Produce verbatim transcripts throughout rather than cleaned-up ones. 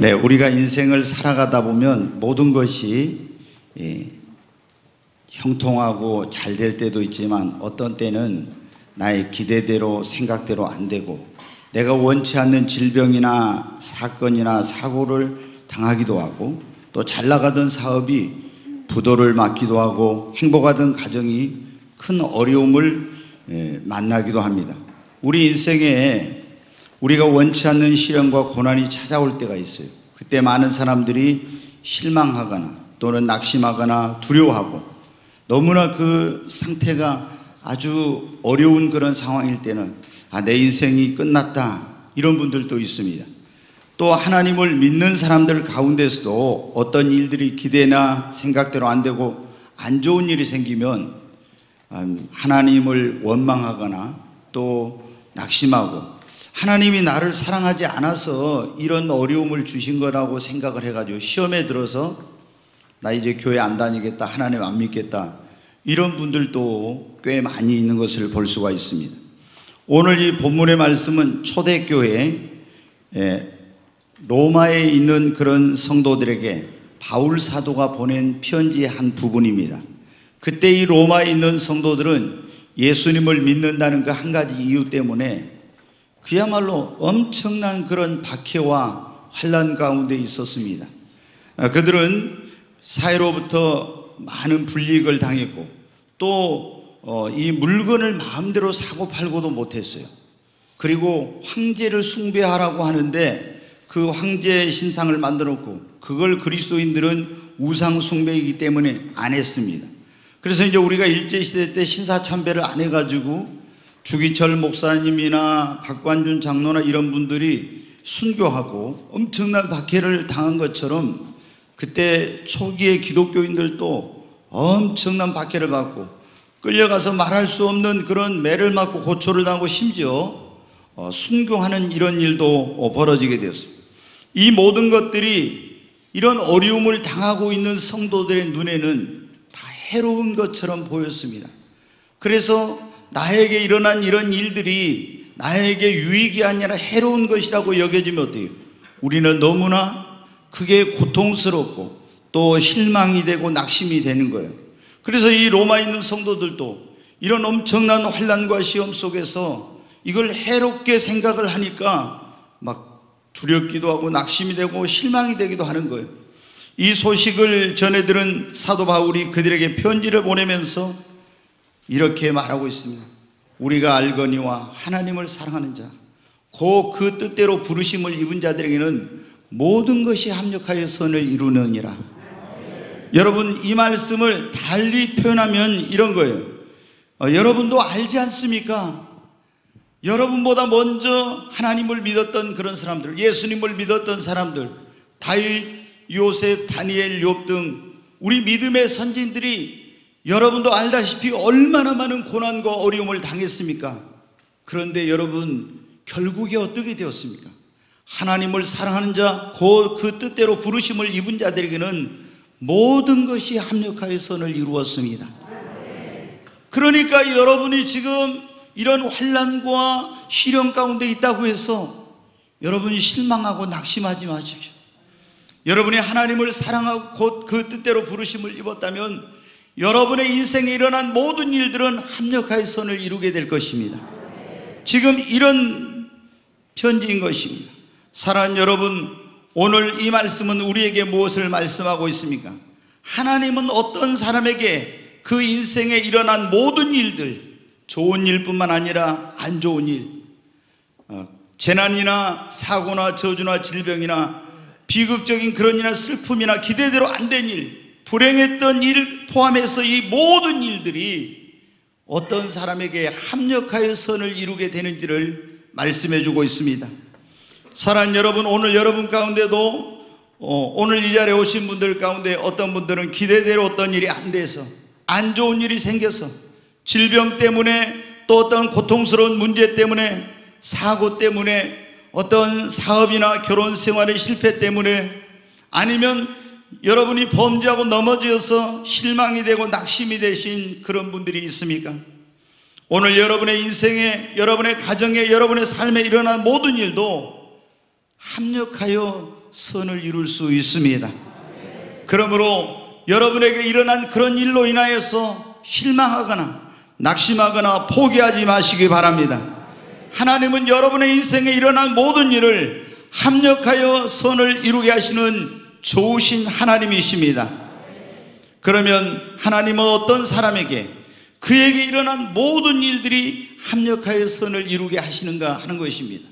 네, 우리가 인생을 살아가다 보면 모든 것이 예, 형통하고 잘 될 때도 있지만 어떤 때는 나의 기대대로 생각대로 안 되고 내가 원치 않는 질병이나 사건이나 사고를 당하기도 하고 또 잘 나가던 사업이 부도를 맞기도 하고 행복하던 가정이 큰 어려움을 예, 만나기도 합니다. 우리 인생에 우리가 원치 않는 시련과 고난이 찾아올 때가 있어요. 그때 많은 사람들이 실망하거나 또는 낙심하거나 두려워하고 너무나 그 상태가 아주 어려운 그런 상황일 때는 아, 내 인생이 끝났다 이런 분들도 있습니다. 또 하나님을 믿는 사람들 가운데서도 어떤 일들이 기대나 생각대로 안 되고 안 좋은 일이 생기면 하나님을 원망하거나 또 낙심하고 하나님이 나를 사랑하지 않아서 이런 어려움을 주신 거라고 생각을 해가지고 시험에 들어서 나 이제 교회 안 다니겠다, 하나님 안 믿겠다 이런 분들도 꽤 많이 있는 것을 볼 수가 있습니다. 오늘 이 본문의 말씀은 초대교회 로마에 있는 그런 성도들에게 바울 사도가 보낸 편지의 한 부분입니다. 그때 이 로마에 있는 성도들은 예수님을 믿는다는 그 한 가지 이유 때문에 그야말로 엄청난 그런 박해와 환난 가운데 있었습니다. 그들은 사회로부터 많은 불이익을 당했고 또 이 물건을 마음대로 사고 팔고도 못했어요. 그리고 황제를 숭배하라고 하는데 그 황제 신상을 만들어 놓고 그걸 그리스도인들은 우상 숭배이기 때문에 안 했습니다. 그래서 이제 우리가 일제시대 때 신사참배를 안 해가지고 주기철 목사님이나 박관준 장로나 이런 분들이 순교하고 엄청난 박해를 당한 것처럼 그때 초기의 기독교인들도 엄청난 박해를 받고 끌려가서 말할 수 없는 그런 매를 맞고 고초를 당하고 심지어 순교하는 이런 일도 벌어지게 되었습니다. 이 모든 것들이 이런 어려움을 당하고 있는 성도들의 눈에는 다 해로운 것처럼 보였습니다. 그래서 나에게 일어난 이런 일들이 나에게 유익이 아니라 해로운 것이라고 여겨지면 어때요? 우리는 너무나 그게 고통스럽고 또 실망이 되고 낙심이 되는 거예요. 그래서 이 로마에 있는 성도들도 이런 엄청난 환난과 시험 속에서 이걸 해롭게 생각을 하니까 막 두렵기도 하고 낙심이 되고 실망이 되기도 하는 거예요. 이 소식을 전해 들은 사도 바울이 그들에게 편지를 보내면서 이렇게 말하고 있습니다. 우리가 알거니와 하나님을 사랑하는 자, 곧 그 뜻대로 부르심을 입은 자들에게는 모든 것이 합력하여 선을 이루느니라. 여러분, 이 말씀을 달리 표현하면 이런 거예요. 어, 여러분도 알지 않습니까? 여러분보다 먼저 하나님을 믿었던 그런 사람들, 예수님을 믿었던 사람들, 다윗, 요셉, 다니엘, 욥 등 우리 믿음의 선진들이 여러분도 알다시피 얼마나 많은 고난과 어려움을 당했습니까? 그런데 여러분, 결국에 어떻게 되었습니까? 하나님을 사랑하는 자, 곧 그 뜻대로 부르심을 입은 자들에게는 모든 것이 합력하여 선을 이루었습니다. 그러니까 여러분이 지금 이런 환난과 시련 가운데 있다고 해서 여러분이 실망하고 낙심하지 마십시오. 여러분이 하나님을 사랑하고 곧 그 뜻대로 부르심을 입었다면 여러분의 인생에 일어난 모든 일들은 합력하여 선을 이루게 될 것입니다. 지금 이런 편지인 것입니다. 사랑하는 여러분, 오늘 이 말씀은 우리에게 무엇을 말씀하고 있습니까? 하나님은 어떤 사람에게 그 인생에 일어난 모든 일들, 좋은 일뿐만 아니라 안 좋은 일, 재난이나 사고나 저주나 질병이나 비극적인 그런 일이나 슬픔이나 기대대로 안 된 일, 불행했던 일 포함해서 이 모든 일들이 어떤 사람에게 합력하여 선을 이루게 되는지를 말씀해 주고 있습니다. 사랑하는 여러분, 오늘 여러분 가운데도 어, 오늘 이 자리에 오신 분들 가운데 어떤 분들은 기대대로 어떤 일이 안 돼서 안 좋은 일이 생겨서 질병 때문에 또 어떤 고통스러운 문제 때문에 사고 때문에 어떤 사업이나 결혼 생활의 실패 때문에 아니면 여러분이 범죄하고 넘어져서 실망이 되고 낙심이 되신 그런 분들이 있습니까? 오늘 여러분의 인생에, 여러분의 가정에, 여러분의 삶에 일어난 모든 일도 합력하여 선을 이룰 수 있습니다. 그러므로 여러분에게 일어난 그런 일로 인하여서 실망하거나 낙심하거나 포기하지 마시기 바랍니다. 하나님은 여러분의 인생에 일어난 모든 일을 합력하여 선을 이루게 하시는 좋으신 하나님이십니다. 그러면 하나님은 어떤 사람에게 그에게 일어난 모든 일들이 합력하여 선을 이루게 하시는가 하는 것입니다.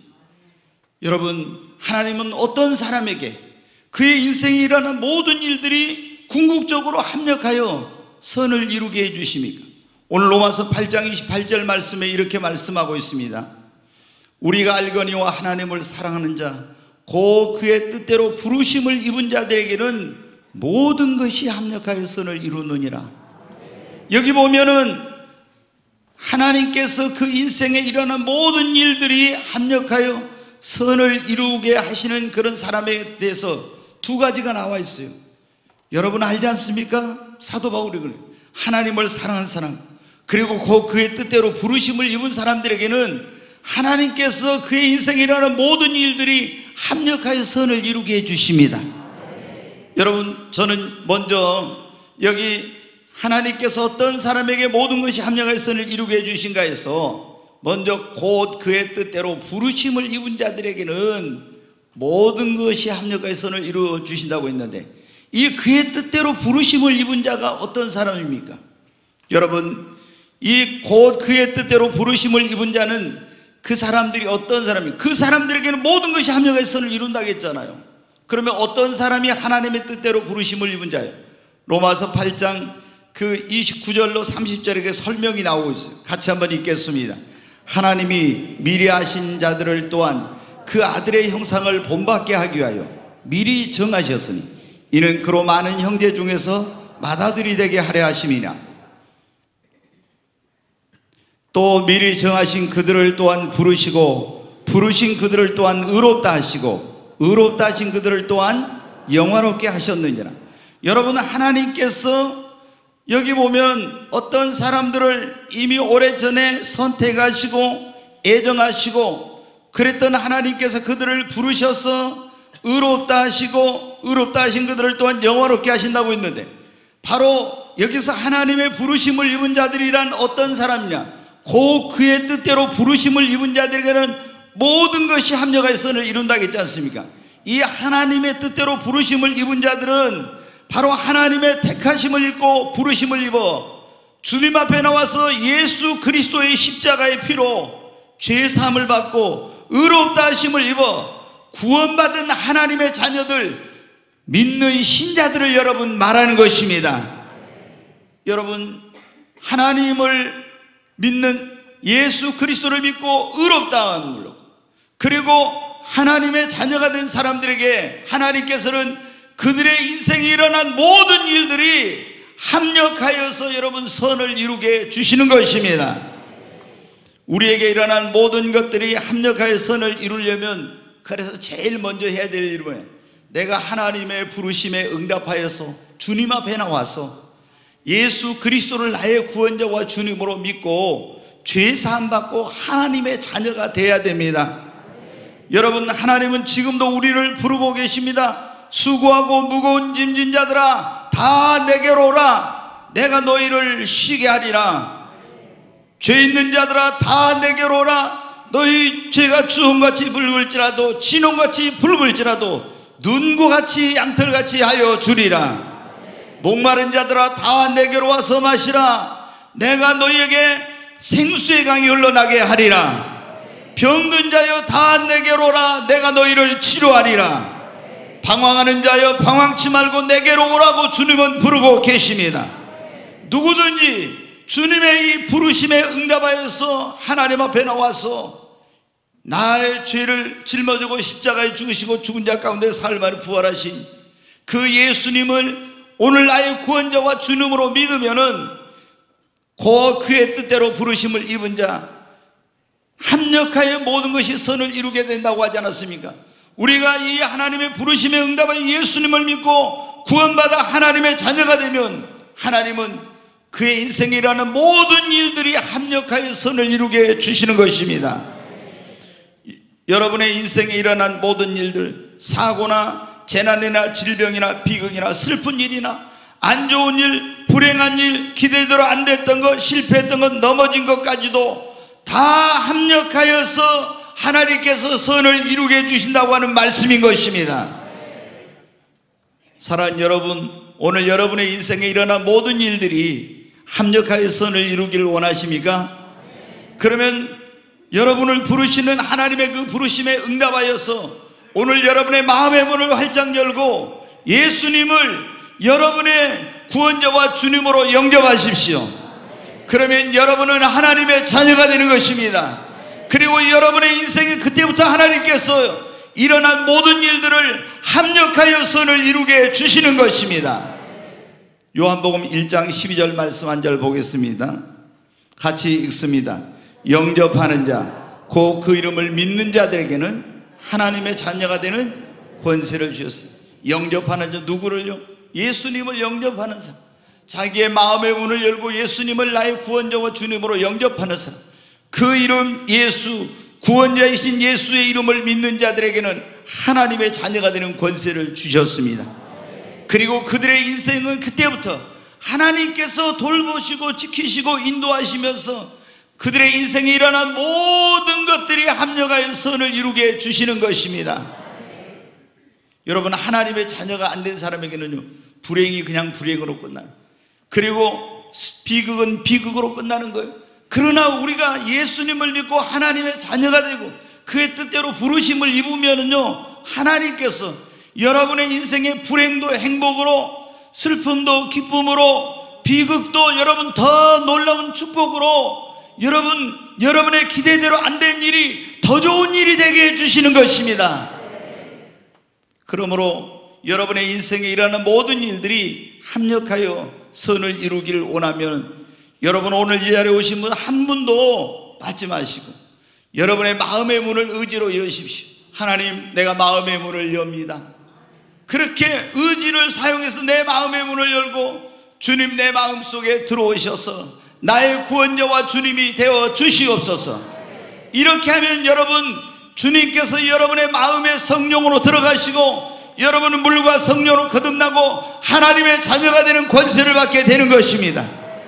여러분, 하나님은 어떤 사람에게 그의 인생에 일어난 모든 일들이 궁극적으로 합력하여 선을 이루게 해주십니까? 오늘 로마서 팔 장 이십팔 절 말씀에 이렇게 말씀하고 있습니다. 우리가 알거니와 하나님을 사랑하는 자 곧 그의 뜻대로 부르심을 입은 자들에게는 모든 것이 합력하여 선을 이루느니라. 여기 보면은 하나님께서 그 인생에 일어난 모든 일들이 합력하여 선을 이루게 하시는 그런 사람에 대해서 두 가지가 나와 있어요. 여러분 알지 않습니까? 사도 바울이 그래요. 하나님을 사랑하는 사람, 그리고 곧 그의 뜻대로 부르심을 입은 사람들에게는 하나님께서 그의 인생에 일어나는 모든 일들이 합력하여 선을 이루게 해주십니다. 여러분, 저는 먼저 여기 하나님께서 어떤 사람에게 모든 것이 합력하여 선을 이루게 해주신가 해서 먼저 곧 그의 뜻대로 부르심을 입은 자들에게는 모든 것이 합력하여 선을 이루어 주신다고 했는데, 이 그의 뜻대로 부르심을 입은 자가 어떤 사람입니까? 여러분, 이 곧 그의 뜻대로 부르심을 입은 자는 그 사람들이 어떤 사람입니까? 그 사람들에게는 모든 것이 합력하여 선을 이룬다고 했잖아요. 그러면 어떤 사람이 하나님의 뜻대로 부르심을 입은 자예요? 로마서 팔 장 그 이십구 절로 삼십 절에 설명이 나오고 있어요. 같이 한번 읽겠습니다. 하나님이 미리 하신 자들을 또한 그 아들의 형상을 본받게 하기 위하여 미리 정하셨으니 이는 그로 많은 형제 중에서 맏아들이 되게 하려 하심이나, 또 미리 정하신 그들을 또한 부르시고 부르신 그들을 또한 의롭다 하시고 의롭다 하신 그들을 또한 영화롭게 하셨느니라. 여러분, 하나님께서 여기 보면 어떤 사람들을 이미 오래전에 선택하시고 애정하시고 그랬던 하나님께서 그들을 부르셔서 의롭다 하시고 의롭다 하신 그들을 또한 영화롭게 하신다고 했는데, 바로 여기서 하나님의 부르심을 입은 자들이란 어떤 사람이냐? 곧 그의 뜻대로 부르심을 입은 자들에게는 모든 것이 합력하여 선을 이룬다고 했지 않습니까? 이 하나님의 뜻대로 부르심을 입은 자들은 바로 하나님의 택하심을 입고 부르심을 입어 주님 앞에 나와서 예수 그리스도의 십자가의 피로 죄사함을 받고 의롭다 하심을 입어 구원받은 하나님의 자녀들, 믿는 신자들을 여러분 말하는 것입니다. 여러분, 하나님을 믿는 예수 그리스도를 믿고 의롭다 함으로, 그리고 하나님의 자녀가 된 사람들에게 하나님께서는 그들의 인생에 일어난 모든 일들이 합력하여서 여러분 선을 이루게 주시는 것입니다. 우리에게 일어난 모든 것들이 합력하여 선을 이루려면, 그래서 제일 먼저 해야 될 일은 뭐예요? 내가 하나님의 부르심에 응답하여서 주님 앞에 나와서 예수 그리스도를 나의 구원자와 주님으로 믿고 죄사함 받고 하나님의 자녀가 되어야 됩니다. 여러분, 하나님은 지금도 우리를 부르고 계십니다. 수고하고 무거운 짐진 자들아 다 내게로 오라, 내가 너희를 쉬게 하리라. 죄 있는 자들아 다 내게로 오라, 너희 죄가 주홍같이 붉을지라도 진홍같이 붉을지라도 눈과 같이 양털같이 하여 주리라. 목마른 자들아 다 내게로 와서 마시라, 내가 너희에게 생수의 강이 흘러나게 하리라. 병든 자여 다 내게로 오라, 내가 너희를 치료하리라. 방황하는 자여 방황치 말고 내게로 오라고 주님은 부르고 계십니다. 누구든지 주님의 이 부르심에 응답하여서 하나님 앞에 나와서 나의 죄를 짊어지고 십자가에 죽으시고 죽은 자 가운데 사흘 부활하신 그 예수님을 오늘 나의 구원자와 주님으로 믿으면은 곧 그의 뜻대로 부르심을 입은 자, 합력하여 모든 것이 선을 이루게 된다고 하지 않았습니까? 우리가 이 하나님의 부르심에 응답하여 예수님을 믿고 구원받아 하나님의 자녀가 되면 하나님은 그의 인생에 일어나는 모든 일들이 합력하여 선을 이루게 주시는 것입니다. 여러분의 인생에 일어난 모든 일들, 사고나 재난이나 질병이나 비극이나 슬픈 일이나 안 좋은 일, 불행한 일, 기대대로 안 됐던 것, 실패했던 것, 넘어진 것까지도 다 합력하여서 하나님께서 선을 이루게 해주신다고 하는 말씀인 것입니다. 사랑하는 여러분, 오늘 여러분의 인생에 일어난 모든 일들이 합력하여 선을 이루기를 원하십니까? 그러면 여러분을 부르시는 하나님의 그 부르심에 응답하여서 오늘 여러분의 마음의 문을 활짝 열고 예수님을 여러분의 구원자와 주님으로 영접하십시오. 그러면 여러분은 하나님의 자녀가 되는 것입니다. 그리고 여러분의 인생에 그때부터 하나님께서 일어난 모든 일들을 합력하여 선을 이루게 주시는 것입니다. 요한복음 일 장 십이 절 말씀 한 절 보겠습니다. 같이 읽습니다. 영접하는 자, 곧 그 이름을 믿는 자들에게는 하나님의 자녀가 되는 권세를 주셨어요. 영접하는 자 누구를요? 예수님을 영접하는 사람, 자기의 마음의 문을 열고 예수님을 나의 구원자와 주님으로 영접하는 사람, 그 이름 예수, 구원자이신 예수의 이름을 믿는 자들에게는 하나님의 자녀가 되는 권세를 주셨습니다. 그리고 그들의 인생은 그때부터 하나님께서 돌보시고 지키시고 인도하시면서 그들의 인생에 일어난 모든 것들이 합력하여 선을 이루게 주시는 것입니다. 여러분, 하나님의 자녀가 안 된 사람에게는요, 불행이 그냥 불행으로 끝나요. 그리고 비극은 비극으로 끝나는 거예요. 그러나 우리가 예수님을 믿고 하나님의 자녀가 되고 그의 뜻대로 부르심을 입으면은요, 하나님께서 여러분의 인생의 불행도 행복으로, 슬픔도 기쁨으로, 비극도 여러분 더 놀라운 축복으로, 여러분 여러분의 기대대로 안 된 일이 더 좋은 일이 되게 해주시는 것입니다. 그러므로 여러분의 인생에 일어나는 모든 일들이 합력하여 선을 이루기를 원하면 여러분 오늘 이 자리에 오신 분 한 분도 받지 마시고 여러분의 마음의 문을 의지로 여십시오. 하나님, 내가 마음의 문을 엽니다. 그렇게 의지를 사용해서 내 마음의 문을 열고 주님 내 마음속에 들어오셔서 나의 구원자와 주님이 되어 주시옵소서. 이렇게 하면 여러분, 주님께서 여러분의 마음의 성령으로 들어가시고 여러분은 물과 성령으로 거듭나고 하나님의 자녀가 되는 권세를 받게 되는 것입니다.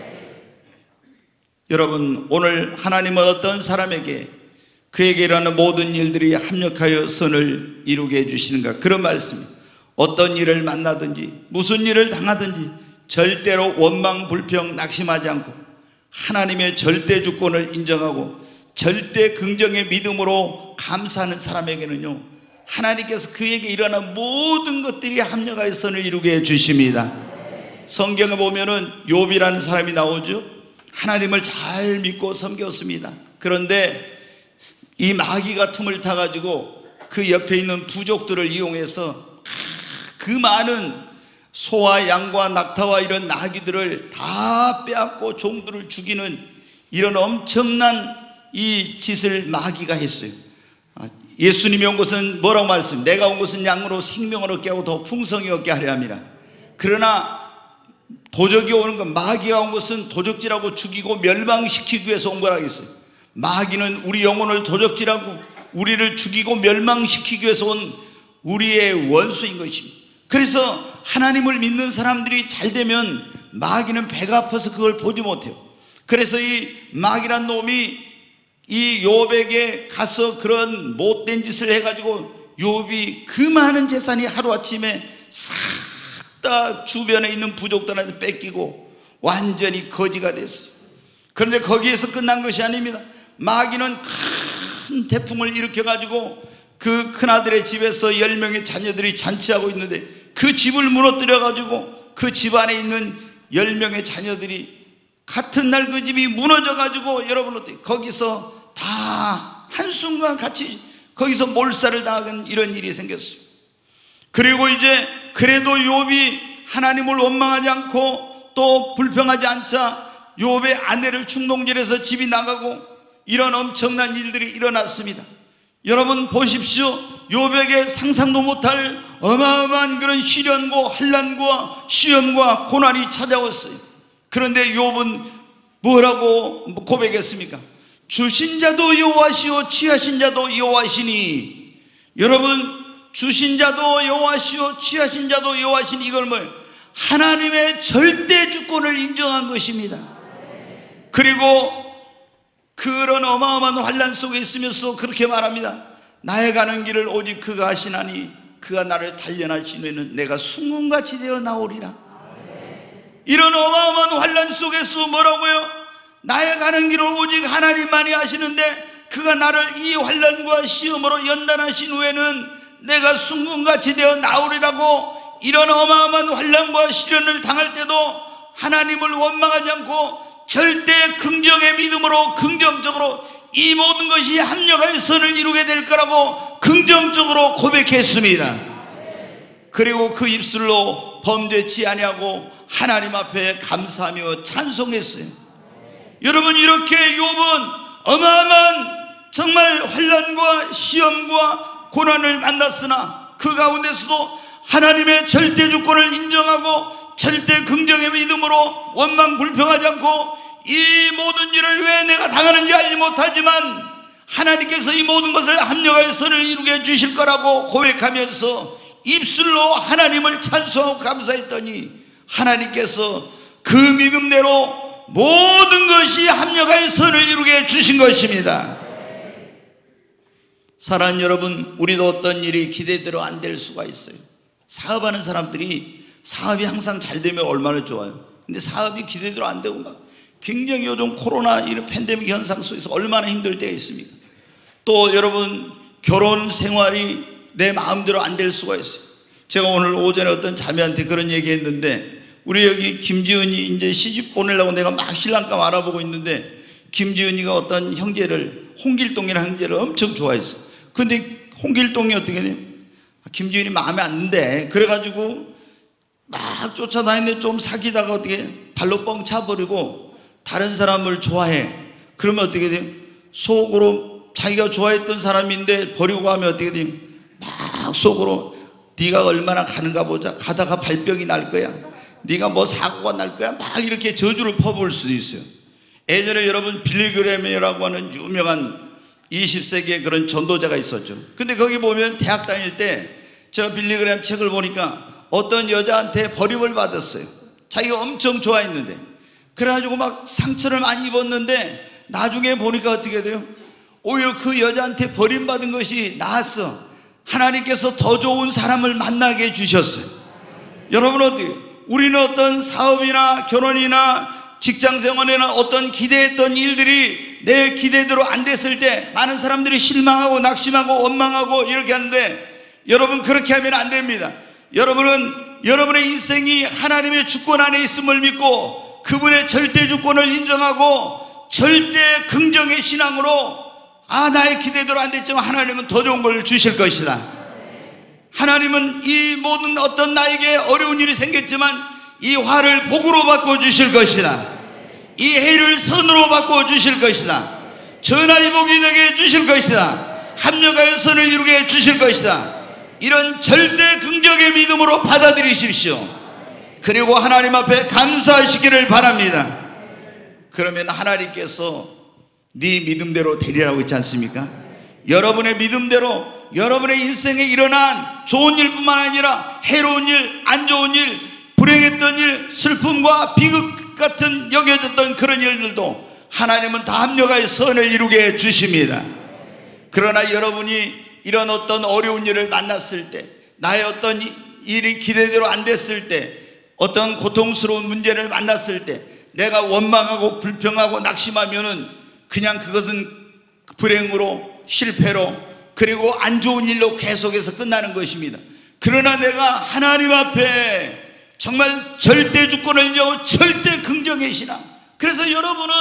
여러분, 오늘 하나님은 어떤 사람에게 그에게 일어나는 모든 일들이 합력하여 선을 이루게 해주시는가, 그런 말씀입니다. 어떤 일을 만나든지 무슨 일을 당하든지 절대로 원망, 불평, 낙심하지 않고 하나님의 절대 주권을 인정하고 절대 긍정의 믿음으로 감사하는 사람에게는요, 하나님께서 그에게 일어난 모든 것들이 합력하여 선을 이루게 해주십니다. 성경에 보면은 욥이라는 사람이 나오죠. 하나님을 잘 믿고 섬겼습니다. 그런데 이 마귀가 틈을 타가지고 그 옆에 있는 부족들을 이용해서 그 많은 소와 양과 낙타와 이런 나귀들을 다 빼앗고 종들을 죽이는 이런 엄청난 이 짓을 마귀가 했어요. 예수님이 온 것은 뭐라고 말씀? 내가 온 것은 양으로 생명을 얻게 하고 더 풍성히 얻게 하려 함이라. 그러나 도적이 오는 건, 마귀가 온 것은 도적질하고 죽이고 멸망시키기 위해서 온 거라고 했어요. 마귀는 우리 영혼을 도적질하고 우리를 죽이고 멸망시키기 위해서 온 우리의 원수인 것입니다. 그래서 하나님을 믿는 사람들이 잘 되면 마귀는 배가 아파서 그걸 보지 못해요. 그래서 이 마귀란 놈이 이 욥에게 가서 그런 못된 짓을 해가지고 욥이 그 많은 재산이 하루아침에 싹 다 주변에 있는 부족들한테 뺏기고 완전히 거지가 됐어요. 그런데 거기에서 끝난 것이 아닙니다. 마귀는 큰 태풍을 일으켜가지고 그 큰아들의 집에서 열 명의 자녀들이 잔치하고 있는데 그 집을 무너뜨려가지고 그 집 안에 있는 열 명의 자녀들이 같은 날 그 집이 무너져가지고 여러분 어때요? 거기서 다 한순간 같이 거기서 몰살을 당하는 이런 일이 생겼어요. 그리고 이제 그래도 욥이 하나님을 원망하지 않고 또 불평하지 않자 욥의 아내를 충동질해서 집이 나가고 이런 엄청난 일들이 일어났습니다. 여러분 보십시오. 욥에게 상상도 못할 어마어마한 그런 시련과 환난과 시험과 고난이 찾아왔어요. 그런데 욥은 뭐라고 고백했습니까? 주신 자도 여호와시오 취하신 자도 여호와시니. 여러분, 주신 자도 여호와시오 취하신 자도 여호와신, 이걸 뭐 하나님의 절대 주권을 인정한 것입니다. 그리고 그런 어마어마한 환난 속에 있으면서 그렇게 말합니다. 나의 가는 길을 오직 그가 하시나니 그가 나를 단련하신 후에는 내가 순금같이 되어 나오리라. 이런 어마어마한 환난 속에서 뭐라고요? 나의 가는 길을 오직 하나님만이 하시는데 그가 나를 이 환난과 시험으로 연단하신 후에는 내가 순금같이 되어 나오리라고. 이런 어마어마한 환난과 시련을 당할 때도 하나님을 원망하지 않고 절대 긍정의 믿음으로 긍정적으로 이 모든 것이 합력하여 선을 이루게 될 거라고 긍정적으로 고백했습니다. 그리고 그 입술로 범죄치 아니하고 하나님 앞에 감사하며 찬송했어요. 여러분, 이렇게 욥은 어마어마한 정말 환난과 시험과 고난을 만났으나 그 가운데서도 하나님의 절대 주권을 인정하고 절대 긍정의 믿음으로 원망 불평하지 않고 이 모든 일을 왜 내가 당하는지 알지 못하지만 하나님께서 이 모든 것을 합력하여 선을 이루게 해주실 거라고 고백하면서 입술로 하나님을 찬송하고 감사했더니 하나님께서 그 믿음대로 모든 것이 합력하여 선을 이루게 해주신 것입니다. 사랑하는 여러분, 우리도 어떤 일이 기대대로 안 될 수가 있어요. 사업하는 사람들이 사업이 항상 잘 되면 얼마나 좋아요. 근데 사업이 기대대로 안 되고 막 굉장히 요즘 코로나 이런 팬데믹 현상 속에서 얼마나 힘들 때가 있습니까? 또 여러분, 결혼 생활이 내 마음대로 안 될 수가 있어요. 제가 오늘 오전에 어떤 자매한테 그런 얘기 했는데, 우리 여기 김지은이 이제 시집 보내려고 내가 막 신랑감 알아보고 있는데, 김지은이가 어떤 형제를, 홍길동이라는 형제를 엄청 좋아했어. 근데 홍길동이 어떻게 돼요? 김지은이 마음에 안 든대. 그래가지고 막 쫓아다니는데 좀 사귀다가 어떻게 발로 뻥 차버리고 다른 사람을 좋아해. 그러면 어떻게 돼요? 속으로 자기가 좋아했던 사람인데 버리고 가면 어떻게 돼요? 막 속으로 네가 얼마나 가는가 보자. 가다가 발병이 날 거야. 네가 뭐 사고가 날 거야. 막 이렇게 저주를 퍼부을 수도 있어요. 예전에 여러분 빌리그램이라고 하는 유명한 이십 세기의 그런 전도자가 있었죠. 근데 거기 보면 대학 다닐 때 제가 빌리그램 책을 보니까 어떤 여자한테 버림을 받았어요. 자기가 엄청 좋아했는데. 그래가지고 막 상처를 많이 입었는데 나중에 보니까 어떻게 돼요? 오히려 그 여자한테 버림받은 것이 나았어. 하나님께서 더 좋은 사람을 만나게 해주셨어요. 여러분, 어때요? 우리는 어떤 사업이나 결혼이나 직장생활이나 어떤 기대했던 일들이 내 기대대로 안 됐을 때 많은 사람들이 실망하고 낙심하고 원망하고 이렇게 하는데, 여러분 그렇게 하면 안 됩니다. 여러분은 여러분의 인생이 하나님의 주권 안에 있음을 믿고 그분의 절대 주권을 인정하고 절대 긍정의 신앙으로, 아 나의 기대대로 안 됐지만 하나님은 더 좋은 걸 주실 것이다. 하나님은 이 모든 어떤 나에게 어려운 일이 생겼지만 이 화를 복으로 바꿔주실 것이다. 이 해를 선으로 바꿔주실 것이다. 전화의 복이 되게 해주실 것이다. 합력하여 선을 이루게 해주실 것이다. 이런 절대 긍정의 믿음으로 받아들이십시오. 그리고 하나님 앞에 감사하시기를 바랍니다. 그러면 하나님께서 네 믿음대로 되리라고 있지 않습니까? 여러분의 믿음대로 여러분의 인생에 일어난 좋은 일뿐만 아니라 해로운 일, 안 좋은 일, 불행했던 일, 슬픔과 비극 같은 여겨졌던 그런 일들도 하나님은 다 합력하여 선을 이루게 해주십니다. 그러나 여러분이 이런 어떤 어려운 일을 만났을 때, 나의 어떤 일이 기대대로 안 됐을 때, 어떤 고통스러운 문제를 만났을 때 내가 원망하고 불평하고 낙심하면은 그냥 그것은 불행으로, 실패로, 그리고 안 좋은 일로 계속해서 끝나는 것입니다. 그러나 내가 하나님 앞에 정말 절대 주권을 인정하고 절대 긍정의 신앙. 그래서 여러분은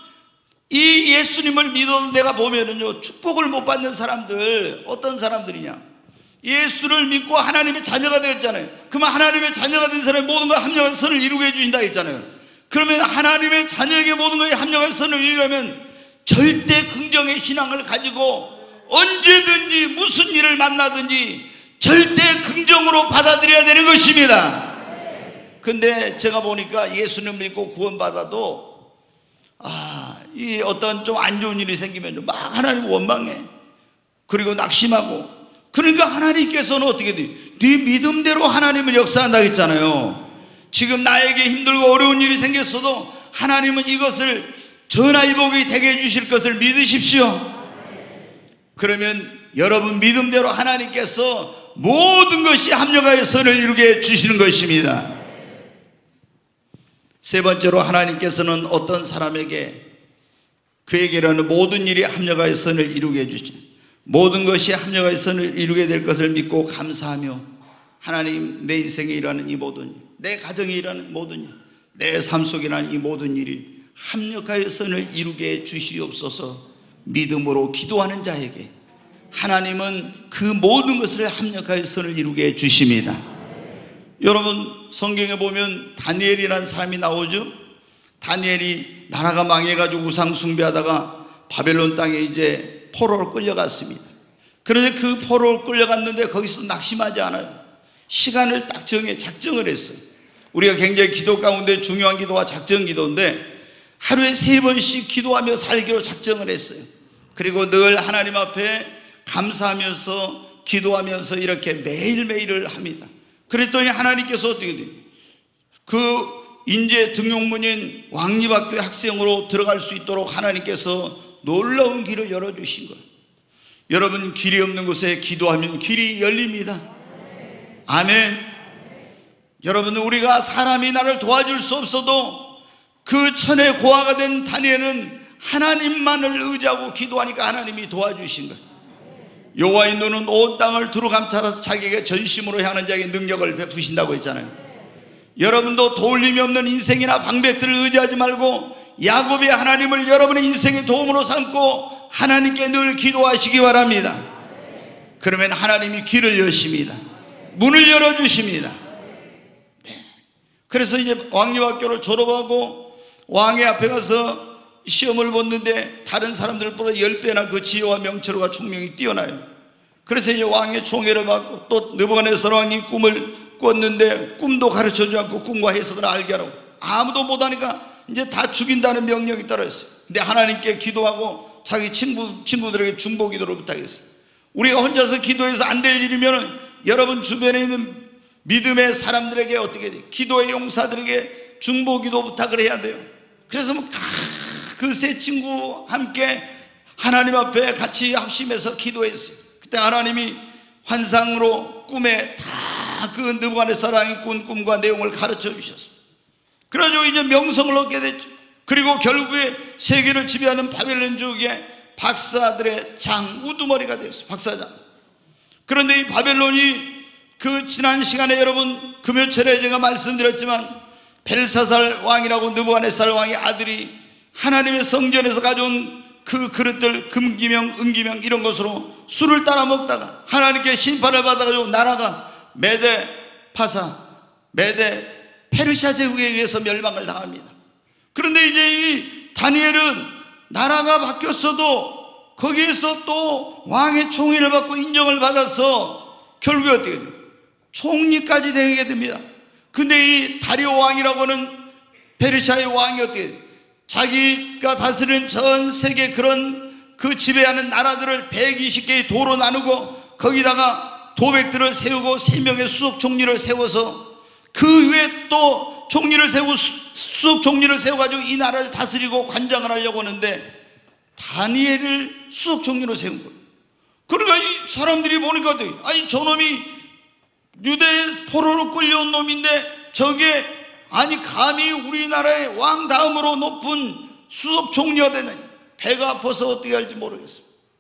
이 예수님을 믿어도 내가 보면은요, 축복을 못 받는 사람들 어떤 사람들이냐? 예수를 믿고 하나님의 자녀가 되었잖아요. 그러면 하나님의 자녀가 된 사람이 모든 걸 합력한 선을 이루게 해주신다 했잖아요. 그러면 하나님의 자녀에게 모든 것이 합력한 선을 이루려면 절대 긍정의 신앙을 가지고 언제든지 무슨 일을 만나든지 절대 긍정으로 받아들여야 되는 것입니다. 근데 제가 보니까 예수님 믿고 구원받아도 아, 이 어떤 좀 안 좋은 일이 생기면 막 하나님 원망해. 그리고 낙심하고 그러니까 하나님께서는 어떻게 돼요? 네 믿음대로 하나님은 역사한다 했잖아요. 지금 나에게 힘들고 어려운 일이 생겼어도 하나님은 이것을 전화위복이 되게 해주실 것을 믿으십시오. 그러면 여러분 믿음대로 하나님께서 모든 것이 합력하여 선을 이루게 해주시는 것입니다. 세 번째로 하나님께서는 어떤 사람에게 그에게라는 모든 일이 합력하여 선을 이루게 해주시, 모든 것이 합력하여 선을 이루게 될 것을 믿고 감사하며 하나님, 내 인생에 일하는 이 모든 일, 내 가정에 일하는 모든 일, 내 삶 속에 일하는 이 모든 일이 합력하여 선을 이루게 해 주시옵소서. 믿음으로 기도하는 자에게 하나님은 그 모든 것을 합력하여 선을 이루게 해 주십니다. 여러분 성경에 보면 다니엘이라는 사람이 나오죠. 다니엘이 나라가 망해가지고 우상 숭배하다가 바벨론 땅에 이제 포로로 끌려갔습니다. 그런데 그 포로로 끌려갔는데 거기서 낙심하지 않아요. 시간을 딱 정해 작정을 했어요. 우리가 굉장히 기도 가운데 중요한 기도가 작정 기도인데 하루에 세 번씩 기도하며 살기로 작정을 했어요. 그리고 늘 하나님 앞에 감사하면서 기도하면서 이렇게 매일매일을 합니다. 그랬더니 하나님께서 어떻게 돼요? 그 인재 등용문인 왕립학교 학생으로 들어갈 수 있도록 하나님께서 놀라운 길을 열어주신 거예요. 여러분 길이 없는 곳에 기도하면 길이 열립니다. 아멘. 여러분 우리가 사람이 나를 도와줄 수 없어도 그 천의 고아가 된 다니엘은 하나님만을 의지하고 기도하니까 하나님이 도와주신 거예요. 여호와의 눈은 온 땅을 두루 감찰해서 자기에게 전심으로 향하는 자에게 능력을 베푸신다고 했잖아요. 여러분도 도울림이 없는 인생이나 방백들을 의지하지 말고 야곱의 하나님을 여러분의 인생의 도움으로 삼고 하나님께 늘 기도하시기 바랍니다. 그러면 하나님이 길을 여십니다. 문을 열어주십니다. 네. 그래서 이제 왕립학교를 졸업하고 왕의 앞에 가서 시험을 보는데 다른 사람들보다 열 배나 그 지혜와 명철과 총명이 뛰어나요. 그래서 이제 왕의 총애를 받고 또 느부갓네살 왕이 꿈을 꿨는데 꿈도 가르쳐주지 않고 꿈과 해석을 알게 하라고 아무도 못하니까 이제 다 죽인다는 명령이 떨어졌어요. 근데 하나님께 기도하고 자기 친구, 친구들에게 중보기도를 부탁했어요. 우리가 혼자서 기도해서 안 될 일이면 여러분 주변에 있는 믿음의 사람들에게 어떻게 돼요? 기도의 용사들에게 중보기도 부탁을 해야 돼요. 그래서 뭐 그 세 친구 함께 하나님 앞에 같이 합심해서 기도했어요. 그때 하나님이 환상으로 꿈에 다 그 느부갓네살 왕이 꾼 꿈과 내용을 가르쳐 주셨어요. 그래가지고 이제 명성을 얻게 됐죠. 그리고 결국에 세계를 지배하는 바벨론족의 박사들의 장, 우두머리가 되었어요. 박사장. 그런데 이 바벨론이 그 지난 시간에 여러분 금요철에 제가 말씀드렸지만 벨사살 왕이라고 느부갓네살 왕의 아들이 하나님의 성전에서 가져온 그 그릇들 금기명 은기명 이런 것으로 술을 따라 먹다가 하나님께 심판을 받아가지고 나라가 메데 파사 메데 페르시아 제국에 의해서 멸망을 당합니다. 그런데 이제 이 다니엘은 나라가 바뀌었어도 거기에서 또 왕의 총애를 받고 인정을 받아서 결국에 어떻게 돼요? 총리까지 되게 됩니다. 근데 이 다리오 왕이라고는 페르시아의 왕이 어떻게 돼요? 자기가 다스리는 전 세계 그런 그 지배하는 나라들을 백이십 개의 도로 나누고 거기다가 도백들을 세우고 세 명의 수석 총리를 세워서 그 위에 또 총리를 세우고 수석 총리를 세워가지고 이 나라를 다스리고 관장을 하려고 하는데 다니엘을 수석 총리로 세운 거예요. 그러니까 이 사람들이 보니까 아니 저놈이 유대 포로로 끌려온 놈인데 저게 아니 감히 우리나라의 왕 다음으로 높은 수석 총리가 되네. 배가 아파서 어떻게 할지 모르겠어요.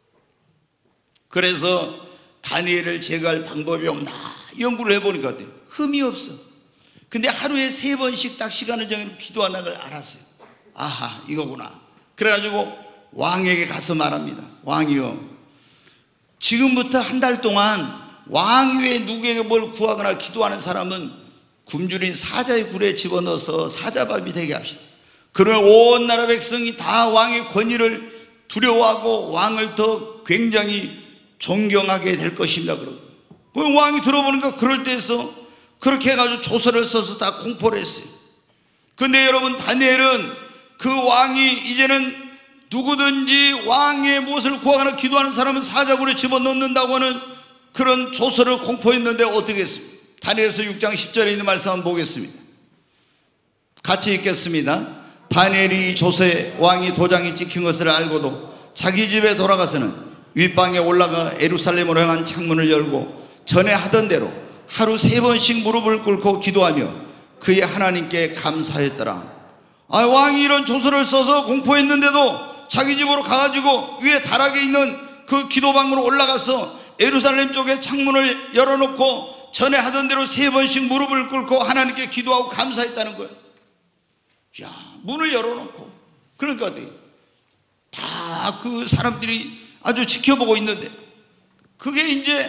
그래서 다니엘을 제거할 방법이 없나 연구를 해보니까 어때요? 흠이 없어. 근데 하루에 세 번씩 딱 시간을 정해서 기도하는 걸 알았어요. 아하 이거구나. 그래가지고 왕에게 가서 말합니다. 왕이요, 지금부터 한 달 동안 왕 외에 누구에게 뭘 구하거나 기도하는 사람은 굶주린 사자의 굴에 집어넣어서 사자밥이 되게 합시다. 그러면 온 나라 백성이 다 왕의 권위를 두려워하고 왕을 더 굉장히 존경하게 될 것입니다. 그러고 그 왕이 들어보니까 그럴 때에서 그렇게 해가지고 조서를 써서 다 공포를 했어요. 근데 여러분 다니엘은 그 왕이 이제는 누구든지 왕의 무엇을 구하거나 기도하는 사람은 사자굴에 집어넣는다고 하는 그런 조서를 공포했는데 어떻게 했습니까? 다니엘서 육 장 십 절에 있는 말씀 한번 보겠습니다. 같이 읽겠습니다. 다니엘이 조서에 왕이 도장이 찍힌 것을 알고도 자기 집에 돌아가서는 윗방에 올라가 예루살렘으로 향한 창문을 열고 전에 하던 대로 하루 세 번씩 무릎을 꿇고 기도하며 그의 하나님께 감사했더라. 아, 왕이 이런 조서를 써서 공포했는데도 자기 집으로 가가지고 위에 다락에 있는 그 기도방으로 올라가서 예루살렘 쪽에 창문을 열어놓고 전에 하던 대로 세 번씩 무릎을 꿇고 하나님께 기도하고 감사했다는 거예요. 야, 문을 열어놓고, 그러니까 어떻게 다 그 사람들이 아주 지켜보고 있는데 그게 이제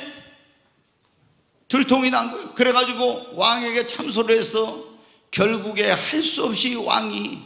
들통이 난 거예요. 그래가지고 왕에게 참소를 해서 결국에 할 수 없이 왕이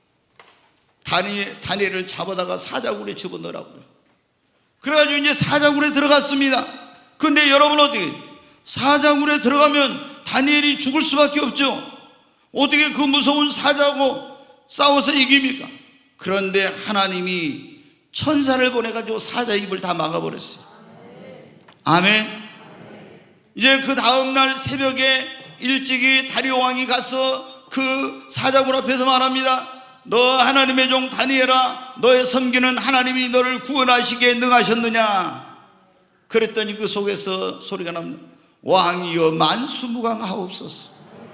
다니엘, 다니엘을 잡아다가 사자굴에 집어넣으라고요. 그래가지고 이제 사자굴에 들어갔습니다. 근데 여러분 어떻게 사자굴에 들어가면 다니엘이 죽을 수밖에 없죠. 어떻게 그 무서운 사자하고 싸워서 이깁니까? 그런데 하나님이 천사를 보내가지고 사자 입을 다 막아버렸어요. 아멘. 이제 그 다음날 새벽에 일찍이 다리오 왕이 가서 그 사자굴 앞에서 말합니다. 너 하나님의 종 다니엘아, 너의 섬기는 하나님이 너를 구원하시기에 능하셨느냐? 그랬더니 그 속에서 소리가 납니다. 왕이여 만수무강하옵소서.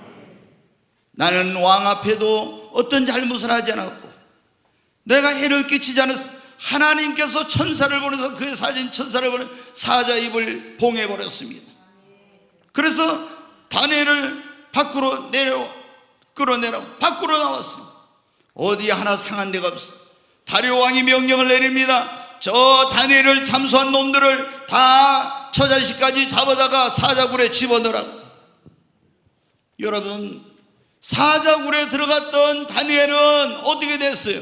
나는 왕 앞에도 어떤 잘못을 하지 않았고 내가 해를 끼치지 않았어. 하나님께서 천사를 보내서 그의 사진 천사를 보내 사자 입을 봉해버렸습니다. 그래서 다니엘을 밖으로 내려 끌어내라고 밖으로 나왔습니다. 어디 하나 상한 데가 없어. 다리오 왕이 명령을 내립니다. 저 다니엘을 참수한 놈들을 다 처자식까지 잡아다가 사자굴에 집어넣으라고. 여러분, 사자굴에 들어갔던 다니엘은 어떻게 됐어요?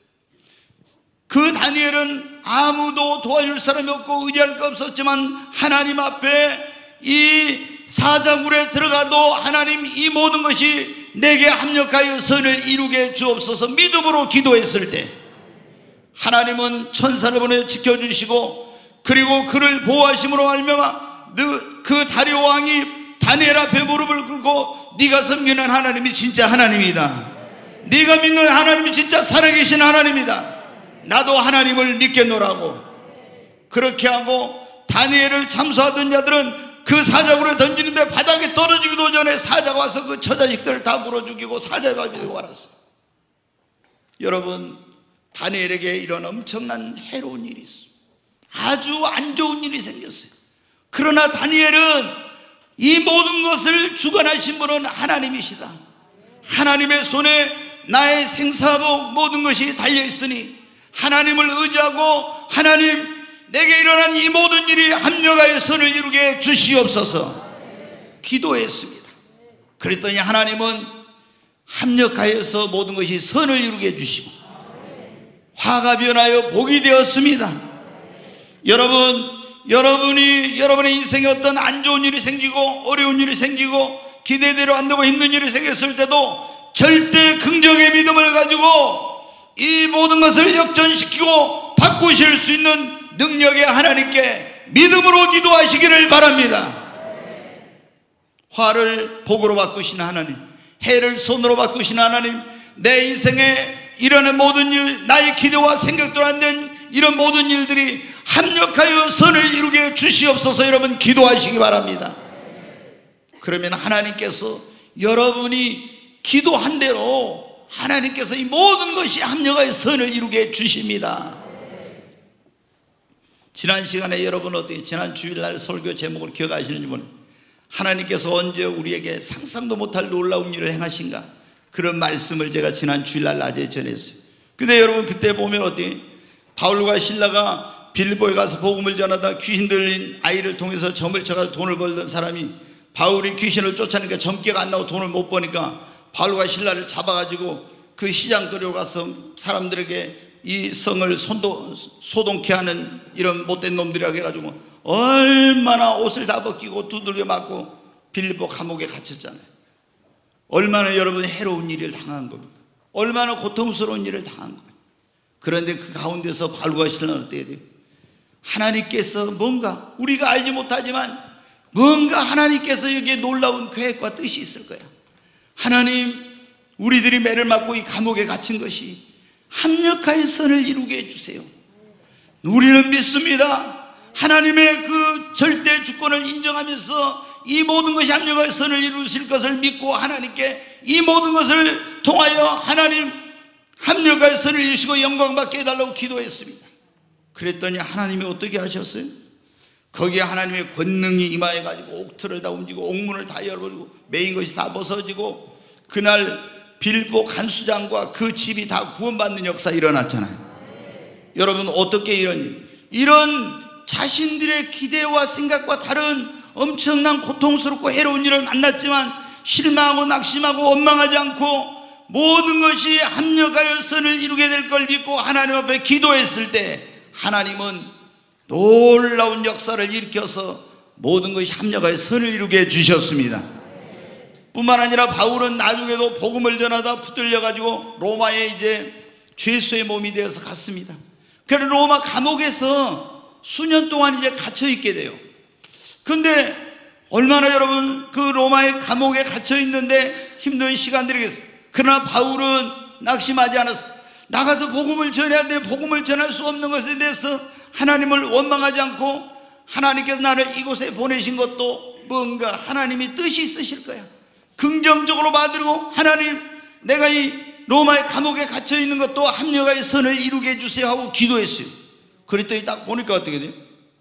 그 다니엘은 아무도 도와줄 사람이 없고 의지할 거 없었지만 하나님 앞에 이 사자굴에 들어가도 하나님 이 모든 것이 내게 합력하여 선을 이루게 주옵소서 믿음으로 기도했을 때 하나님은 천사를 보내 지켜주시고 그리고 그를 보호하심으로 말미암아 그 다리오 왕이 다니엘 앞에 무릎을 꿇고 네가 섬기는 하나님이 진짜 하나님이다. 네가 믿는 하나님이 진짜 살아계신 하나님이다. 나도 하나님을 믿겠노라고. 그렇게 하고 다니엘을 참수하던 자들은 그 사자굴에 던지는데 바닥에 떨어지기도 전에 사자가 와서 그 처자식들을 다 물어 죽이고 사자의 밥이 되고 말았어요. 여러분, 다니엘에게 이런 엄청난 해로운 일이 있어요. 아주 안 좋은 일이 생겼어요. 그러나 다니엘은 이 모든 것을 주관하신 분은 하나님이시다. 하나님의 손에 나의 생사복 모든 것이 달려있으니 하나님을 의지하고 하나님 내게 일어난 이 모든 일이 합력하여 선을 이루게 주시옵소서 기도했습니다. 그랬더니 하나님은 합력하여서 모든 것이 선을 이루게 해주시고 화가 변하여 복이 되었습니다. 여러분, 여러분이 여러분의 인생에 어떤 안 좋은 일이 생기고 어려운 일이 생기고 기대대로 안 되고 힘든 일이 생겼을 때도 절대 긍정의 믿음을 가지고 이 모든 것을 역전시키고 바꾸실 수 있는 능력의 하나님께 믿음으로 기도하시기를 바랍니다. 화를 복으로 바꾸시는 하나님, 해를 손으로 바꾸시는 하나님, 내 인생에 일어나는 모든 일, 나의 기대와 생각도 안 된 이런 모든 일들이 합력하여 선을 이루게 주시옵소서. 여러분 기도하시기 바랍니다. 그러면 하나님께서 여러분이 기도한 대로 하나님께서 이 모든 것이 합력하여 선을 이루게 주십니다. 지난 시간에 여러분 어떻게 지난 주일날 설교 제목을 기억하시는지 모르겠어요. 하나님께서 언제 우리에게 상상도 못할 놀라운 일을 행하신가, 그런 말씀을 제가 지난 주일날 낮에 전했어요. 근데 여러분 그때 보면 어떻게 바울과 실라가 빌보에 가서 복음을 전하다 귀신 들린 아이를 통해서 점을 쳐가지고 돈을 벌던 사람이 바울이 귀신을 쫓아내니까 점괘가 안 나오고 돈을 못 버니까 바울과 실라를 잡아가지고 그 시장거리로 가서 사람들에게 이 성을 손도, 소동케 하는 이런 못된 놈들이라고 해가지고 얼마나 옷을 다 벗기고 두들겨 맞고 빌보 감옥에 갇혔잖아요. 얼마나 여러분 해로운 일을 당한 겁니까? 얼마나 고통스러운 일을 당한 거예요. 그런데 그 가운데서 바울과 실라는 어떻게 돼요? 하나님께서 뭔가 우리가 알지 못하지만 뭔가 하나님께서 여기에 놀라운 계획과 뜻이 있을 거야. 하나님, 우리들이 매를 맞고 이 감옥에 갇힌 것이 합력하여 선을 이루게 해주세요. 우리는 믿습니다. 하나님의 그 절대 주권을 인정하면서 이 모든 것이 합력하여 선을 이루실 것을 믿고 하나님께 이 모든 것을 통하여 하나님 합력하여 선을 이루시고 영광받게 해달라고 기도했습니다. 그랬더니 하나님이 어떻게 하셨어요? 거기에 하나님의 권능이 임하여가지고 옥틀을 다 움직이고 옥문을 다 열어버리고 메인 것이 다 벗어지고 그날 빌보 간수장과 그 집이 다 구원받는 역사 일어났잖아요. 여러분, 어떻게 이런 일, 이런 자신들의 기대와 생각과 다른 엄청난 고통스럽고 해로운 일을 만났지만 실망하고 낙심하고 원망하지 않고 모든 것이 합력하여 선을 이루게 될 걸 믿고 하나님 앞에 기도했을 때 하나님은 놀라운 역사를 일으켜서 모든 것이 합력하여 선을 이루게 해주셨습니다. 뿐만 아니라 바울은 나중에도 복음을 전하다 붙들려가지고 로마에 이제 죄수의 몸이 되어서 갔습니다. 그래서 로마 감옥에서 수년 동안 이제 갇혀 있게 돼요. 근데 얼마나 여러분 그 로마의 감옥에 갇혀 있는데 힘든 시간들이겠어요. 그러나 바울은 낙심하지 않았어. 나가서 복음을 전해야 돼. 복음을 전할 수 없는 것에 대해서 하나님을 원망하지 않고 하나님께서 나를 이곳에 보내신 것도 뭔가 하나님이 뜻이 있으실 거야. 긍정적으로 받들고 하나님, 내가 이 로마의 감옥에 갇혀 있는 것도 합력하여 선을 이루게 해주세요 하고 기도했어요. 그랬더니 딱 보니까 어떻게 돼요?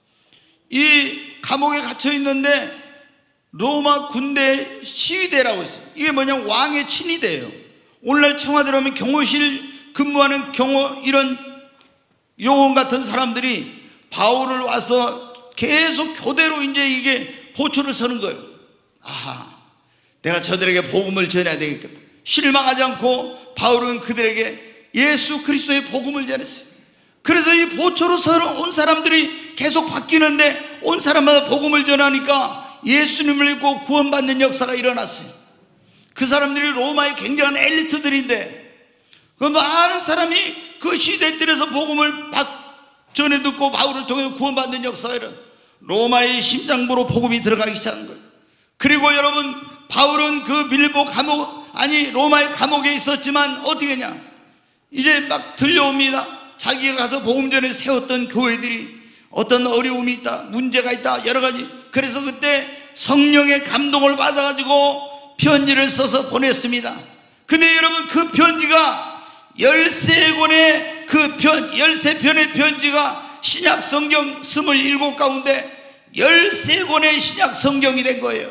이 감옥에 갇혀 있는데 로마 군대 시위대라고 있어요. 이게 뭐냐면 왕의 친위대예요. 오늘날 청와대로 하면 경호실 근무하는 경호 이런 요원 같은 사람들이 바울을 와서 계속 교대로 이제 이게 보초를 서는 거예요. 아하, 내가 저들에게 복음을 전해야 되겠다. 실망하지 않고 바울은 그들에게 예수 그리스도의 복음을 전했어요. 그래서 이 보초로 서러 온 사람들이 계속 바뀌는데 온 사람마다 복음을 전하니까 예수님을 믿고 구원받는 역사가 일어났어요. 그 사람들이 로마의 굉장한 엘리트들인데 그 많은 사람이 그 시대들에서 복음을 전해 듣고 바울을 통해서 구원받는 역사가 일어나 로마의 심장부로 복음이 들어가기 시작한 거예요. 그리고 여러분, 바울은 그 빌보 감옥 아니 로마의 감옥에 있었지만 어떻게 했냐, 이제 막 들려옵니다. 자기가 가서 복음 전에 세웠던 교회들이 어떤 어려움이 있다, 문제가 있다, 여러 가지. 그래서 그때 성령의 감동을 받아가지고 편지를 써서 보냈습니다. 근데 여러분, 그 편지가 열세 권의 그 편, 열세 편의 편지가 신약 성경 스물일곱 가운데 열세 권의 신약 성경이 된 거예요.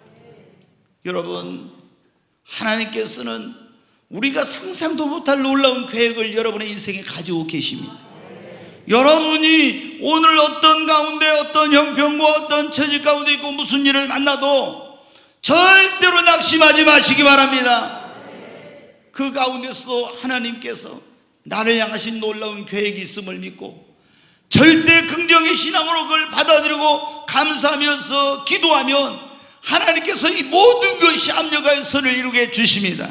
여러분, 하나님께서는 우리가 상상도 못할 놀라운 계획을 여러분의 인생에 가지고 계십니다. 여러분이 오늘 어떤 가운데 어떤 형편과 어떤 처지 가운데 있고 무슨 일을 만나도 절대로 낙심하지 마시기 바랍니다. 그 가운데서도 하나님께서 나를 향하신 놀라운 계획이 있음을 믿고 절대 긍정의 신앙으로 그걸 받아들이고 감사하면서 기도하면 하나님께서 이 모든 것이 합력하여 선을 이루게 해주십니다.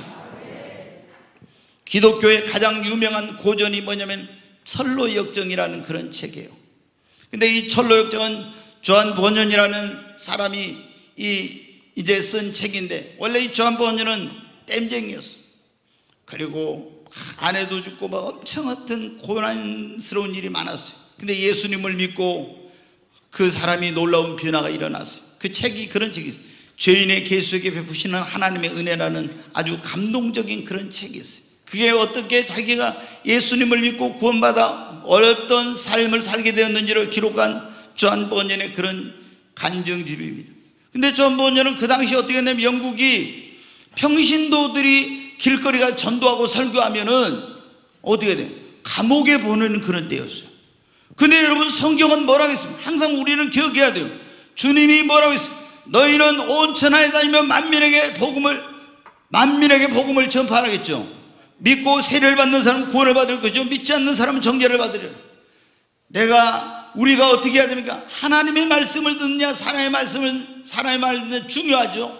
기독교의 가장 유명한 고전이 뭐냐면 철로역정이라는 그런 책이에요. 근데 이 철로역정은 조한 번연이라는 사람이 이 이제 쓴 책인데, 원래 이 조한 번연은 땜쟁이였어. 그리고 아내도 죽고 막 엄청 어떤 고난스러운 일이 많았어요. 근데 예수님을 믿고 그 사람이 놀라운 변화가 일어났어요. 그 책이 그런 책이 있어요. 죄인의 개수에게 베푸시는 하나님의 은혜라는 아주 감동적인 그런 책이 있어요. 그게 어떻게 자기가 예수님을 믿고 구원받아 어떤 삶을 살게 되었는지를 기록한 조한 번연의 그런 간증집입니다. 근데 조한 번연은 그 당시 어떻게 했냐면 영국이 평신도들이 길거리가 전도하고 설교하면은 어떻게 돼요? 감옥에 보내는 그런 때였어요. 근데 여러분, 성경은 뭐라고 했습니까? 항상 우리는 기억해야 돼요. 주님이 뭐라고 했습니까? 너희는 온 천하에 다니며 만민에게 복음을 만민에게 복음을 전파하겠죠. 믿고 세례를 받는 사람은 구원을 받을 것이죠, 믿지 않는 사람은 정죄를 받으리라. 내가 우리가 어떻게 해야 됩니까? 하나님의 말씀을 듣느냐 사람의 말씀을 사람의 말씀은 중요하죠.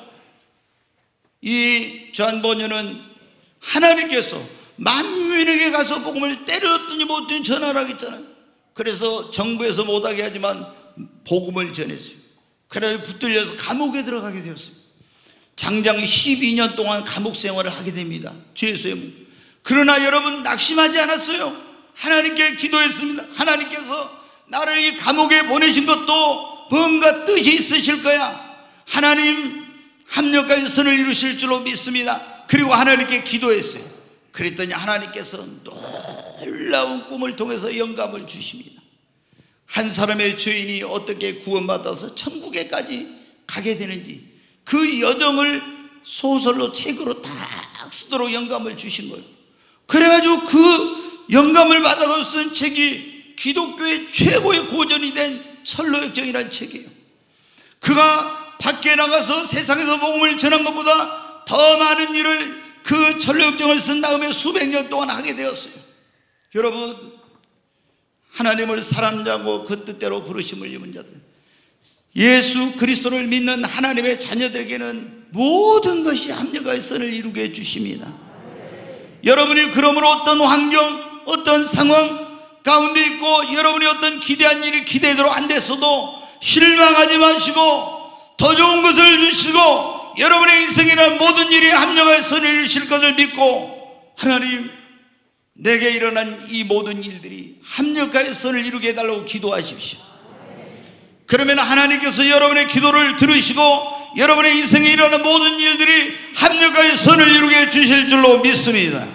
이 조한 번연은 하나님께서 만민에게 가서 복음을 때렸더니 못더니 전하라 했잖아요. 그래서 정부에서 못하게 하지만 복음을 전했어요. 그래서 붙들려서 감옥에 들어가게 되었어요. 장장 십이 년 동안 감옥 생활을 하게 됩니다. 죄수의 문. 그러나 여러분 낙심하지 않았어요. 하나님께 기도했습니다. 하나님께서 나를 이 감옥에 보내신 것도 뭔가 뜻이 있으실 거야. 하나님 합력하여 선을 이루실 줄로 믿습니다. 그리고 하나님께 기도했어요. 그랬더니 하나님께서 놀라운 꿈을 통해서 영감을 주십니다. 한 사람의 죄인이 어떻게 구원받아서 천국에까지 가게 되는지 그 여정을 소설로 책으로 다 쓰도록 영감을 주신 거예요. 그래가지고 그 영감을 받아서 쓴 책이 기독교의 최고의 고전이 된 철로역정이라는 책이에요. 그가 밖에 나가서 세상에서 복음을 전한 것보다 더 많은 일을 그 철로역정을 쓴 다음에 수백 년 동안 하게 되었어요. 여러분, 하나님을 사랑하는 자고 그 뜻대로 부르심을 입은 자들, 예수 그리스도를 믿는 하나님의 자녀들에게는 모든 것이 합력하여 선을 이루게 해주십니다. 여러분이 그러므로 어떤 환경, 어떤 상황 가운데 있고 여러분이 어떤 기대한 일이 기대대로 안 됐어도 실망하지 마시고 더 좋은 것을 주시고 여러분의 인생이란 모든 일이 합력하여 선을 이루실 것을 믿고, 하나님 내게 일어난 이 모든 일들이 합력하여 선을 이루게 해달라고 기도하십시오. 그러면 하나님께서 여러분의 기도를 들으시고 여러분의 인생에 일어난 모든 일들이 합력하여 선을 이루게 해주실 줄로 믿습니다.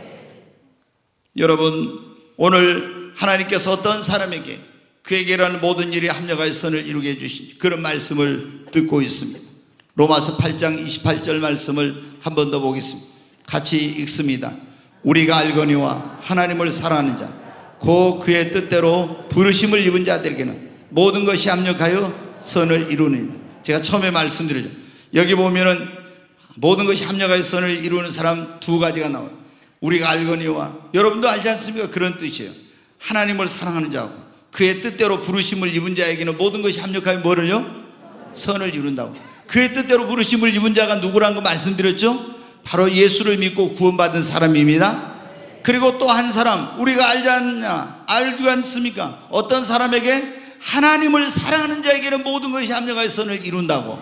여러분, 오늘 하나님께서 어떤 사람에게 그에게 일어난 모든 일이 합력하여 선을 이루게 해주신 그런 말씀을 듣고 있습니다. 로마서 팔 장 이십팔 절 말씀을 한 번 더 보겠습니다. 같이 읽습니다. 우리가 알거니와 하나님을 사랑하는 자 곧 그의 뜻대로 부르심을 입은 자들에게는 모든 것이 합력하여 선을 이루느니라. 제가 처음에 말씀드렸죠. 여기 보면은 모든 것이 합력하여 선을 이루는 사람 두 가지가 나와요. 우리가 알거니와, 여러분도 알지 않습니까? 그런 뜻이에요. 하나님을 사랑하는 자고 그의 뜻대로 부르심을 입은 자에게는 모든 것이 합력하여 뭐를요? 선을 이룬다고. 그의 뜻대로 부르심을 입은 자가 누구라는 거 말씀드렸죠? 바로 예수를 믿고 구원받은 사람입니다. 그리고 또 한 사람, 우리가 알지 않냐? 알지 않습니까? 어떤 사람에게? 하나님을 사랑하는 자에게는 모든 것이 합력하여 선을 이룬다고.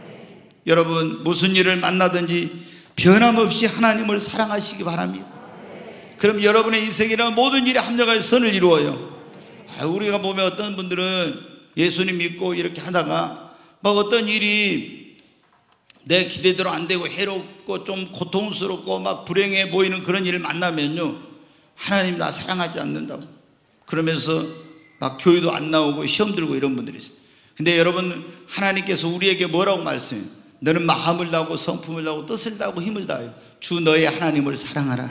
여러분, 무슨 일을 만나든지 변함없이 하나님을 사랑하시기 바랍니다. 그럼 여러분의 인생이란 모든 일이 합력하여 선을 이루어요. 아, 우리가 보면 어떤 분들은 예수님 믿고 이렇게 하다가 막 어떤 일이 내 기대대로 안 되고 해롭고 좀 고통스럽고 막 불행해 보이는 그런 일을 만나면요, 하나님 나 사랑하지 않는다고 그러면서 막 교회도 안 나오고 시험 들고 이런 분들이 있어요. 근데 여러분, 하나님께서 우리에게 뭐라고 말씀해요? 너는 마음을 다하고 성품을 다하고 뜻을 다하고 힘을 다하여 주 너의 하나님을 사랑하라.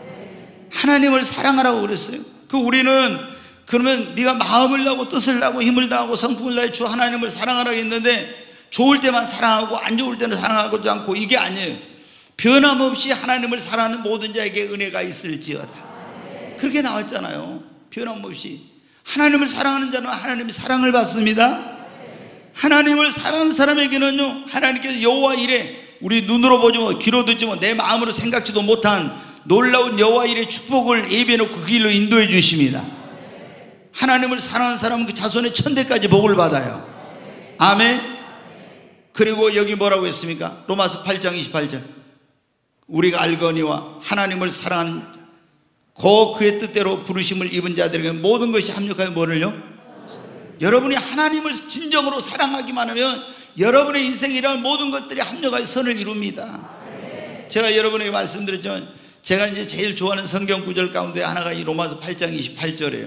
하나님을 사랑하라고 그랬어요. 그 우리는 그러면 네가 마음을 다하고 뜻을 다하고 힘을 다하고 성품을 다해 주 하나님을 사랑하라고 했는데, 좋을 때만 사랑하고 안 좋을 때는 사랑하지 않고 이게 아니에요. 변함없이 하나님을 사랑하는 모든 자에게 은혜가 있을지어다. 그렇게 나왔잖아요. 변함없이 하나님을 사랑하는 자는 하나님의 사랑을 받습니다. 하나님을 사랑하는 사람에게는요, 하나님께서 여호와 이레, 우리 눈으로 보지 못, 귀로 듣지 못, 내 마음으로 생각지도 못한 놀라운 여호와 이레 축복을 예비해놓고 그 길로 인도해 주십니다. 하나님을 사랑하는 사람은 그 자손의 천대까지 복을 받아요. 아멘. 그리고 여기 뭐라고 했습니까? 로마서 팔 장 이십팔 절 우리가 알거니와 하나님을 사랑하는 곧 그의 뜻대로 부르심을 입은 자들에게 모든 것이 합력하여 뭐를요? 여러분이 하나님을 진정으로 사랑하기만 하면 여러분의 인생이란 모든 것들이 합력하여 선을 이룹니다. 제가 여러분에게 말씀드렸지만 제가 이제 제일 좋아하는 성경 구절 가운데 하나가 이 로마서 팔 장 이십팔 절이에요.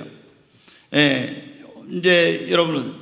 예, 이제 여러분은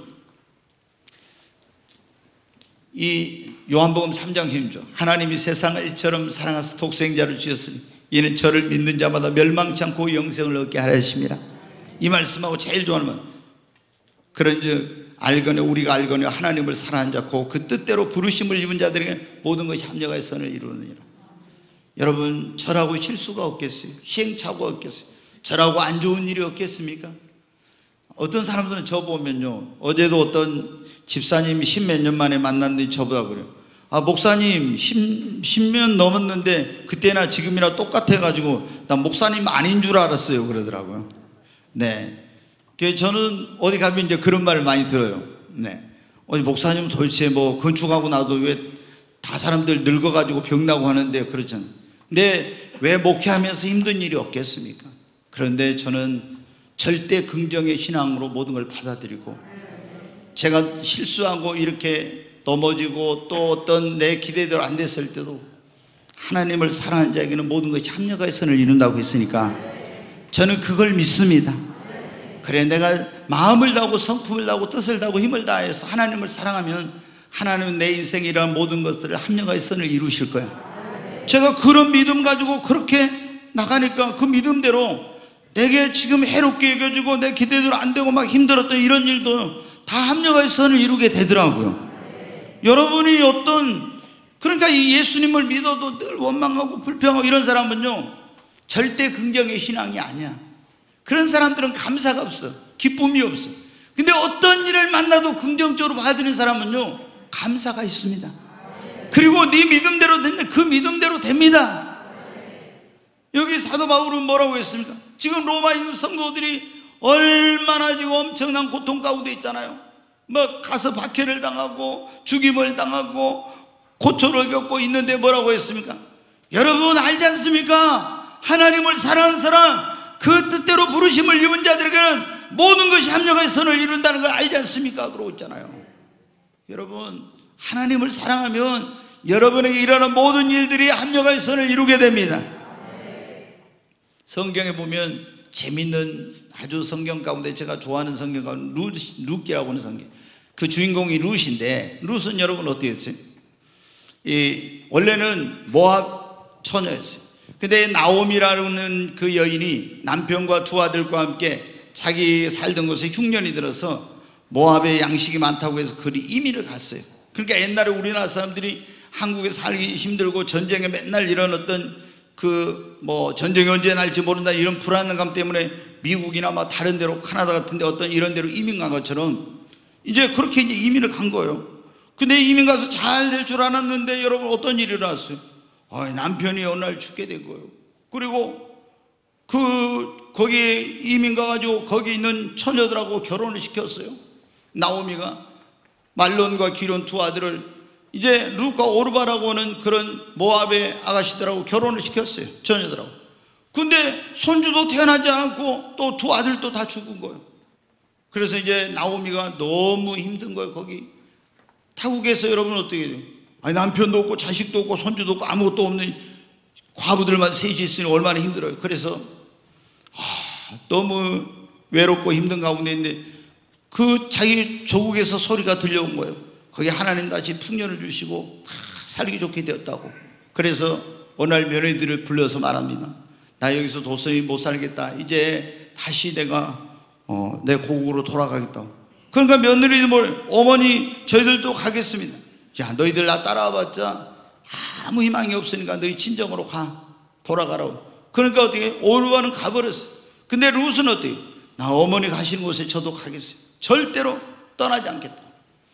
이 요한복음 삼 장 힘죠. 하나님이 세상을 이처럼 사랑하사 독생자를 주셨으니 이는 저를 믿는 자마다 멸망치 않고 영생을 얻게 하려 하심이라. 이 말씀하고 제일 좋아하는 건 그런즉 알거니 우리가 알거니 하나님을 사랑하는 자고 그 뜻대로 부르심을 입은 자들에게 모든 것이 합력하여 선을 이루느니라. 여러분, 저라고 실수가 없겠어요? 시행착오가 없겠어요? 저라고 안 좋은 일이 없겠습니까? 어떤 사람들은 저 보면요, 어제도 어떤 집사님이 십몇 년 만에 만났는데 저보다 그래요. 아, 목사님 십 년 넘었는데 그때나 지금이나 똑같아가지고 나 목사님 아닌 줄 알았어요 그러더라고요. 네, 그래서 저는 어디 가면 이제 그런 말을 많이 들어요. 네. 어디 목사님 도대체 뭐 건축하고 나도 왜 다 사람들 늙어가지고 병나고 하는데 그렇잖아요. 근데 왜 목회하면서 힘든 일이 없겠습니까? 그런데 저는 절대 긍정의 신앙으로 모든 걸 받아들이고, 제가 실수하고 이렇게 넘어지고 또 어떤 내 기대대로 안 됐을 때도 하나님을 사랑하는 자에게는 모든 것이 합력의 선을 이룬다고 했으니까 저는 그걸 믿습니다. 그래, 내가 마음을 다하고 성품을 다하고 뜻을 다하고 힘을 다해서 하나님을 사랑하면 하나님은 내 인생에 이러한 모든 것들을 합력의 선을 이루실 거야. 제가 그런 믿음 가지고 그렇게 나가니까 그 믿음대로 내게 지금 해롭게 여겨지고 내 기대대로 안 되고 막 힘들었던 이런 일도 다 합력의 선을 이루게 되더라고요. 여러분이 어떤, 그러니까 이 예수님을 믿어도 늘 원망하고 불평하고 이런 사람은요 절대 긍정의 신앙이 아니야. 그런 사람들은 감사가 없어, 기쁨이 없어. 근데 어떤 일을 만나도 긍정적으로 받아들이는 사람은요 감사가 있습니다. 그리고 네 믿음대로 된다, 그 믿음대로 됩니다. 여기 사도 바울은 뭐라고 했습니까? 지금 로마에 있는 성도들이 얼마나 지금 엄청난 고통 가운데 있잖아요. 뭐 가서 박해를 당하고 죽임을 당하고 고초를 겪고 있는데 뭐라고 했습니까? 여러분 알지 않습니까? 하나님을 사랑하는 사람, 그 뜻대로 부르심을 입은 자들에게는 모든 것이 합력의 선을 이룬다는 걸 알지 않습니까? 그러고 있잖아요. 여러분, 하나님을 사랑하면 여러분에게 일어나는 모든 일들이 합력의 선을 이루게 됩니다. 성경에 보면 재밌는 아주 성경 가운데 제가 좋아하는 성경 가운데 룻기라고 하는 성경, 그 주인공이 룻인데, 룻은 여러분 어떻게 했어요? 이 원래는 모압 처녀였어요. 근데 나오미라는 그 여인이 남편과 두 아들과 함께 자기 살던 곳에 흉년이 들어서 모압에 양식이 많다고 해서 그리 이민을 갔어요. 그러니까 옛날에 우리나라 사람들이 한국에 살기 힘들고 전쟁에 맨날 이런 어떤 그 뭐 전쟁이 언제 날지 모른다 이런 불안감 때문에 미국이나 뭐 다른 데로 카나다 같은 데 어떤 이런 데로 이민 간 것처럼 이제 그렇게 이제 이민을 간 거예요. 근데 이민 가서 잘 될 줄 알았는데 여러분 어떤 일이 일어났어요? 아, 남편이 어느 날 죽게 된 거예요. 그리고 그 거기에 이민 가가지고 거기 있는 처녀들하고 결혼을 시켰어요. 나오미가 말론과 기론 두 아들을 이제 룻과 오르바라고 하는 그런 모압의 아가씨들하고 결혼을 시켰어요. 처녀들하고. 근데 손주도 태어나지 않았고 또 두 아들도 다 죽은 거예요. 그래서 이제 나오미가 너무 힘든 거예요. 거기 타국에서 여러분 어떻게 돼요? 아니 남편도 없고 자식도 없고 손주도 없고 아무것도 없는 과부들만 셋이 있으니 얼마나 힘들어요. 그래서 아, 너무 외롭고 힘든 가운데 있는데 그 자기 조국에서 소리가 들려온 거예요. 거기 하나님 다시 풍년을 주시고 다 살기 좋게 되었다고. 그래서 어느 날 며느리들을 불러서 말합니다. 나 여기서 도저히 못 살겠다. 이제 다시 내가 어, 내 고국으로 돌아가겠다고. 그러니까 며느리들 뭘, 어머니 저희들도 가겠습니다. 야, 너희들 나 따라와봤자 아무 희망이 없으니까 너희 친정으로 가, 돌아가라고. 그러니까 어떻게 오르바는 가버렸어. 근데 룻은 어떻게? 나 어머니 가시는 곳에 저도 가겠어요. 절대로 떠나지 않겠다.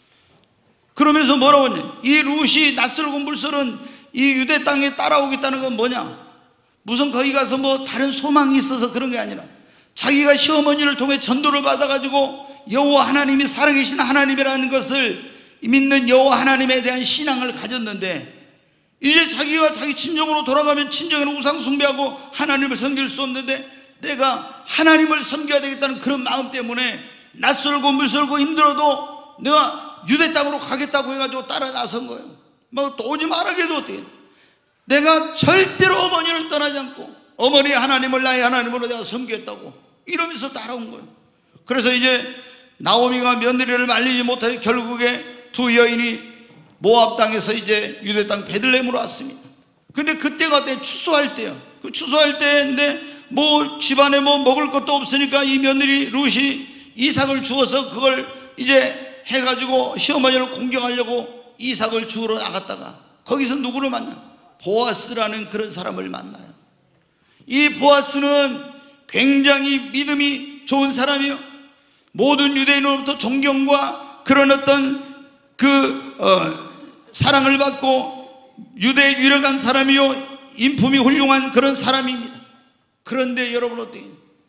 그러면서 뭐라고 했냐? 이 룻이 낯설고 물설은 이 유대 땅에 따라오겠다는 건 뭐냐? 무슨 거기 가서 뭐 다른 소망이 있어서 그런 게 아니라 자기가 시어머니를 통해 전도를 받아가지고 여호와 하나님이 살아계신 하나님이라는 것을 믿는 여호와 하나님에 대한 신앙을 가졌는데, 이제 자기가 자기 친정으로 돌아가면 친정에는 우상 숭배하고 하나님을 섬길 수 없는데 내가 하나님을 섬겨야 되겠다는 그런 마음 때문에 낯설고 물설고 힘들어도 내가 유대 땅으로 가겠다고 해가지고 따라 나선 거예요. 뭐 또 오지 말아게도 어떻게? 내가 절대로 어머니를 떠나지 않고 어머니 하나님을 나의 하나님으로 내가 섬기겠다고 이러면서 따라온 거예요. 그래서 이제 나오미가 며느리를 말리지 못해 결국에 두 여인이 모압 땅에서 이제 유대 땅 베들레헴으로 왔습니다. 근데 그때가 어때? 추수할 때요. 그 추수할 때인데 뭐 집안에 뭐 먹을 것도 없으니까 이 며느리 룻이 이삭을 주어서 그걸 이제 해가지고 시어머니를 공경하려고 이삭을 주우러 나갔다가 거기서 누구를 만나요? 보아스라는 그런 사람을 만나요. 이 보아스는 굉장히 믿음이 좋은 사람이요, 모든 유대인으로부터 존경과 그런 어떤 그 어, 사랑을 받고 유대에 유력한 사람이요, 인품이 훌륭한 그런 사람입니다. 그런데 여러분 어떻게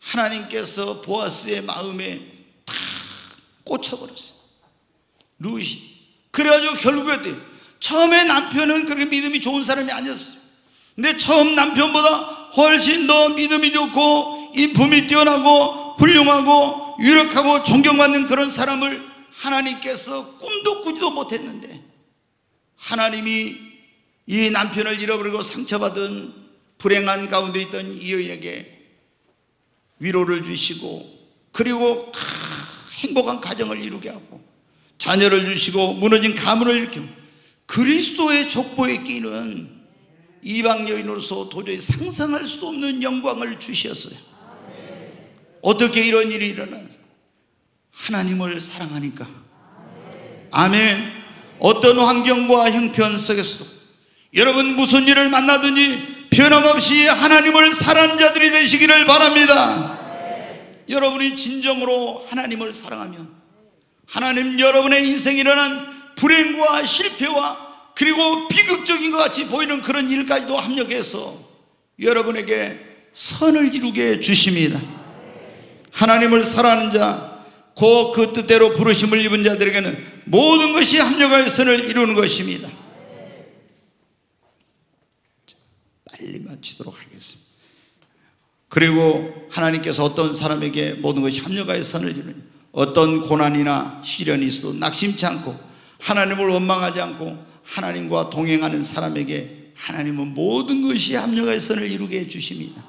하나님께서 보아스의 마음에 다 꽂혀버렸어요. 루시. 그래가지고 결국에 어때요? 처음에 남편은 그렇게 믿음이 좋은 사람이 아니었어요. 근데 처음 남편보다 훨씬 더 믿음이 좋고 인품이 뛰어나고 훌륭하고 유력하고 존경받는 그런 사람을 하나님께서 꿈도 꾸지도 못했는데, 하나님이 이 남편을 잃어버리고 상처받은 불행한 가운데 있던 이 여인에게 위로를 주시고, 그리고 행복한 가정을 이루게 하고 자녀를 주시고 무너진 가문을 일으키고 그리스도의 족보에 끼는 이방 여인으로서 도저히 상상할 수 없는 영광을 주셨어요. 어떻게 이런 일이 일어나요? 하나님을 사랑하니까. 아멘. 어떤 환경과 형편 속에서도 여러분 무슨 일을 만나든지 변함없이 하나님을 사랑하는 자들이 되시기를 바랍니다. 여러분이 진정으로 하나님을 사랑하면 하나님 여러분의 인생에 일어난 불행과 실패와 그리고 비극적인 것 같이 보이는 그런 일까지도 합력해서 여러분에게 선을 이루게 주십니다. 하나님을 사랑하는 자, 그, 그 뜻대로 부르심을 입은 자들에게는 모든 것이 합력하여 선을 이루는 것입니다. 빨리 마치도록 하겠습니다. 그리고 하나님께서 어떤 사람에게 모든 것이 합력하여 선을 이루는, 어떤 고난이나 시련이 있어도 낙심치 않고 하나님을 원망하지 않고 하나님과 동행하는 사람에게 하나님은 모든 것이 합력하여 선을 이루게 해주십니다.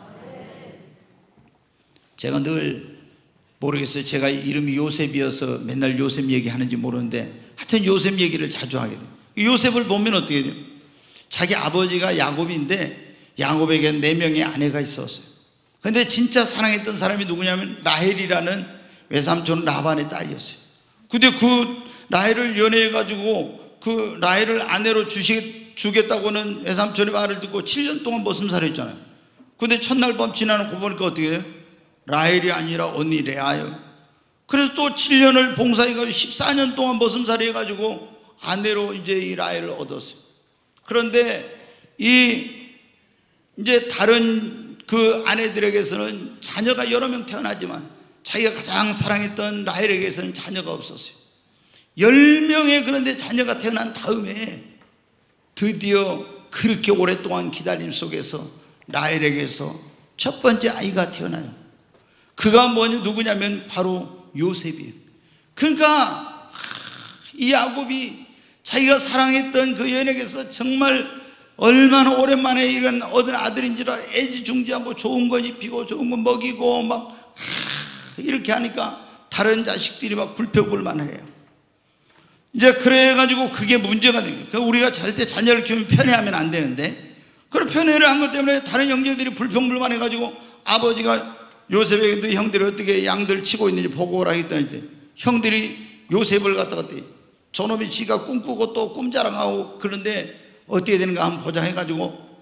제가 늘 모르겠어요. 제가 이름이 요셉이어서 맨날 요셉 얘기하는지 모르는데 하여튼 요셉 얘기를 자주 하게 돼요. 요셉을 보면 어떻게 돼요? 자기 아버지가 야곱인데 야곱에게 네 명의 아내가 있었어요. 근데 진짜 사랑했던 사람이 누구냐면 라헬이라는 외삼촌 라반의 딸이었어요. 근데 그 라헬을 연애해가지고 그 라헬을 아내로 주시, 주겠다고는 외삼촌의 말을 듣고 칠 년 동안 머슴살이 했잖아요. 근데 첫날 밤 지나놓고 보니까 어떻게 돼요? 라헬이 아니라 언니 레아예요. 그래서 또 칠 년을 봉사해가지고 십사 년 동안 머슴살이 해가지고 아내로 이제 이 라헬을 얻었어요. 그런데 이 이제 다른 그 아내들에게서는 자녀가 여러 명 태어나지만 자기가 가장 사랑했던 라헬에게서는 자녀가 없었어요. 열 명의 그런데 자녀가 태어난 다음에 드디어 그렇게 오랫동안 기다림 속에서 라헬에게서 첫 번째 아이가 태어나요. 그가 뭐냐, 누구냐면 바로 요셉이에요. 그러니까 이 야곱이 자기가 사랑했던 그 여인에게서 정말 얼마나 오랜만에 이런 얻은 아들인지라 애지중지하고 좋은 거 입히고 좋은 거 먹이고 막 이렇게 하니까 다른 자식들이 막 불평불만해요. 이제 그래가지고 그게 문제가 된 거예요. 우리가 절대 자녀를 키우면 편애하면 안 되는데, 그런 편애를 한 것 때문에 다른 형제들이 불평불만해가지고 아버지가 요셉에게 너 형들이 어떻게 양들 치고 있는지 보고 오라 했더니 형들이 요셉을 갖다가 저놈이 지가 꿈꾸고 또 꿈자랑하고 그런데 어떻게 되는가 한번 보자 해가지고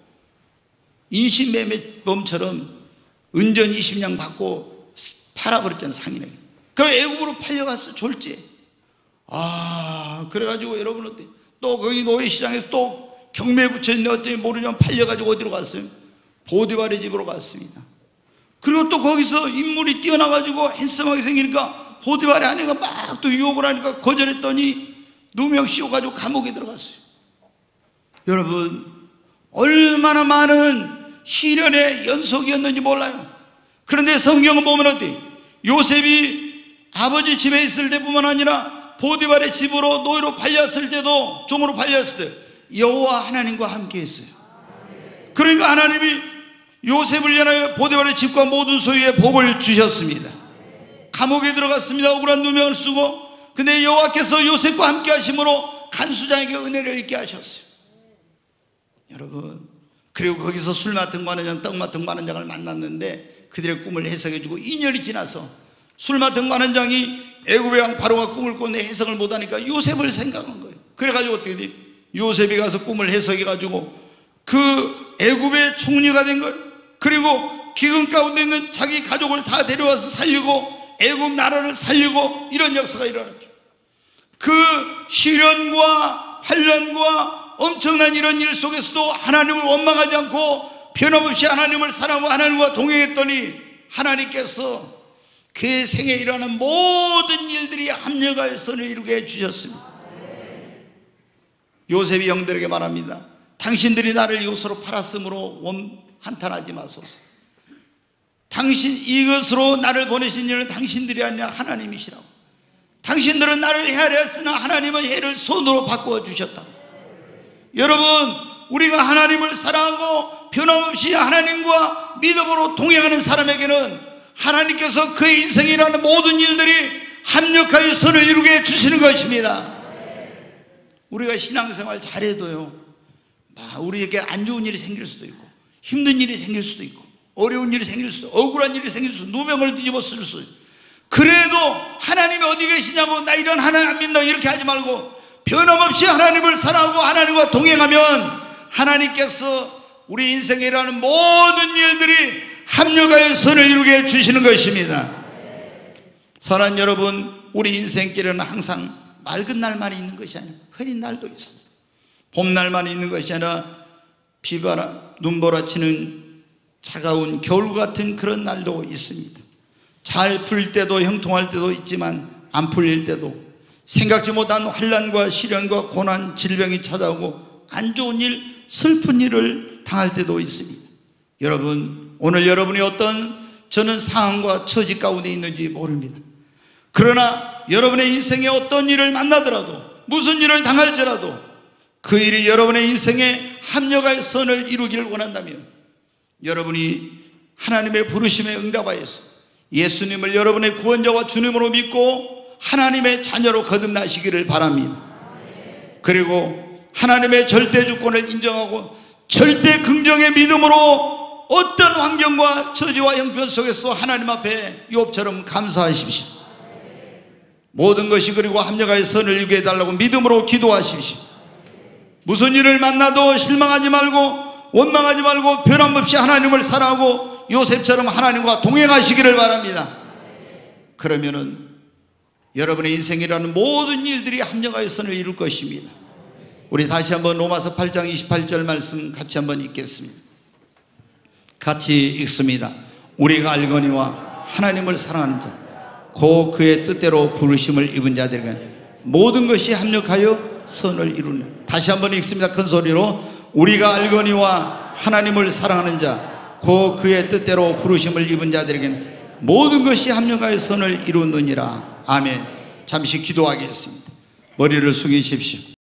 인신매매범처럼 은전 이십 냥 받고 팔아버렸잖아요, 상인에게. 그래서 애국으로 팔려갔어, 졸지에. 아, 그래가지고 여러분 어때? 또 거기 노예시장에서 또 경매에 붙여있는데 어쩌니 모르지만 팔려가지고 어디로 갔어요? 보디발의 집으로 갔습니다. 그리고 또 거기서 인물이 뛰어나가지고 핸섬하게 생기니까 보디발의 아내가 막 또 유혹을 하니까 거절했더니 누명 씌워가지고 감옥에 들어갔어요. 여러분, 얼마나 많은 시련의 연속이었는지 몰라요. 그런데 성경은 보면 어때? 요셉이 아버지 집에 있을 때뿐만 아니라 보디발의 집으로 노예로 팔렸을 때도, 종으로 팔렸을 때 여호와 하나님과 함께 했어요. 그러니까 하나님이 요셉을 위하여 보디발의 집과 모든 소유에 복을 주셨습니다. 감옥에 들어갔습니다. 억울한 누명을 쓰고. 근데 여호와께서 요셉과 함께 하심으로 간수장에게 은혜를 있게 하셨어요. 여러분, 그리고 거기서 술 맡은 관원장, 떡 맡은 관원장을 만났는데 그들의 꿈을 해석해주고 이 년이 지나서 술 맡은 관원장이 애굽의 왕 바로가 꿈을 꿨는데 해석을 못하니까 요셉을 생각한 거예요. 그래가지고 어떻게 돼? 요셉이 가서 꿈을 해석해가지고 그 애굽의 총리가 된 거예요. 그리고 기근 가운데 있는 자기 가족을 다 데려와서 살리고 애굽 나라를 살리고 이런 역사가 일어났죠. 그 시련과 환난과 엄청난 이런 일 속에서도 하나님을 원망하지 않고 변함없이 하나님을 사랑하고 하나님과 동행했더니 하나님께서 그 생에 일어나는 모든 일들이 합력하여 선을 이루게 해주셨습니다. 요셉이 형들에게 말합니다. 당신들이 나를 이것으로 팔았으므로 원 한탄하지 마소서. 당신 이것으로 나를 보내신 일은 당신들이 아니라 하나님이시라고. 당신들은 나를 헤아려 했으나 하나님은 해를 손으로 바꾸어 주셨다. 여러분, 우리가 하나님을 사랑하고 변함없이 하나님과 믿음으로 동행하는 사람에게는 하나님께서 그의 인생에 일어나는 모든 일들이 합력하여 선을 이루게 해주시는 것입니다. 우리가 신앙생활 잘해도요, 우리에게 안 좋은 일이 생길 수도 있고 힘든 일이 생길 수도 있고 어려운 일이 생길 수도 있고 억울한 일이 생길 수도 있고 누명을 뒤집어 쓸 수도 있고, 그래도 하나님이 어디 계시냐고 나 이런 하나님 안 믿는다 이렇게 하지 말고 변함없이 하나님을 사랑하고 하나님과 동행하면 하나님께서 우리 인생에 일어나는 모든 일들이 합력하여 선을 이루게 해주시는 것입니다. 사랑하는 여러분, 우리 인생길에는 항상 맑은 날만 있는 것이 아니고 흐린 날도 있습니다. 봄날만 있는 것이 아니라 비바람, 눈보라치는 차가운 겨울 같은 그런 날도 있습니다. 잘 풀 때도 형통할 때도 있지만 안 풀릴 때도, 생각지 못한 환난과 시련과 고난, 질병이 찾아오고 안 좋은 일, 슬픈 일을 당할 때도 있습니다. 여러분, 오늘 여러분이 어떤 저는 상황과 처지 가운데 있는지 모릅니다. 그러나 여러분의 인생에 어떤 일을 만나더라도, 무슨 일을 당할지라도 그 일이 여러분의 인생에 합력하여 선을 이루기를 원한다면 여러분이 하나님의 부르심에 응답하여서 예수님을 여러분의 구원자와 주님으로 믿고 하나님의 자녀로 거듭나시기를 바랍니다. 그리고 하나님의 절대 주권을 인정하고 절대 긍정의 믿음으로 어떤 환경과 처지와 형편 속에서도 하나님 앞에 욥처럼 감사하십시오. 모든 것이 그리고 합력하여 선을 이루게 해달라고 믿음으로 기도하십시오. 무슨 일을 만나도 실망하지 말고 원망하지 말고 변함없이 하나님을 사랑하고 요셉처럼 하나님과 동행하시기를 바랍니다. 그러면은 여러분의 인생이라는 모든 일들이 합력하여 선을 이룰 것입니다. 우리 다시 한번 로마서 팔 장 이십팔 절 말씀 같이 한번 읽겠습니다. 같이 읽습니다. 우리가 알거니와 하나님을 사랑하는 자 곧 그의 뜻대로 부르심을 입은 자들에게 모든 것이 합력하여 선을 이루는. 다시 한번 읽습니다. 큰 소리로. 우리가 알거니와 하나님을 사랑하는 자 곧 그의 뜻대로 부르심을 입은 자들에게는 모든 것이 합력하여 선을 이루느니라. 아멘. 잠시 기도하겠습니다. 머리를 숙이십시오.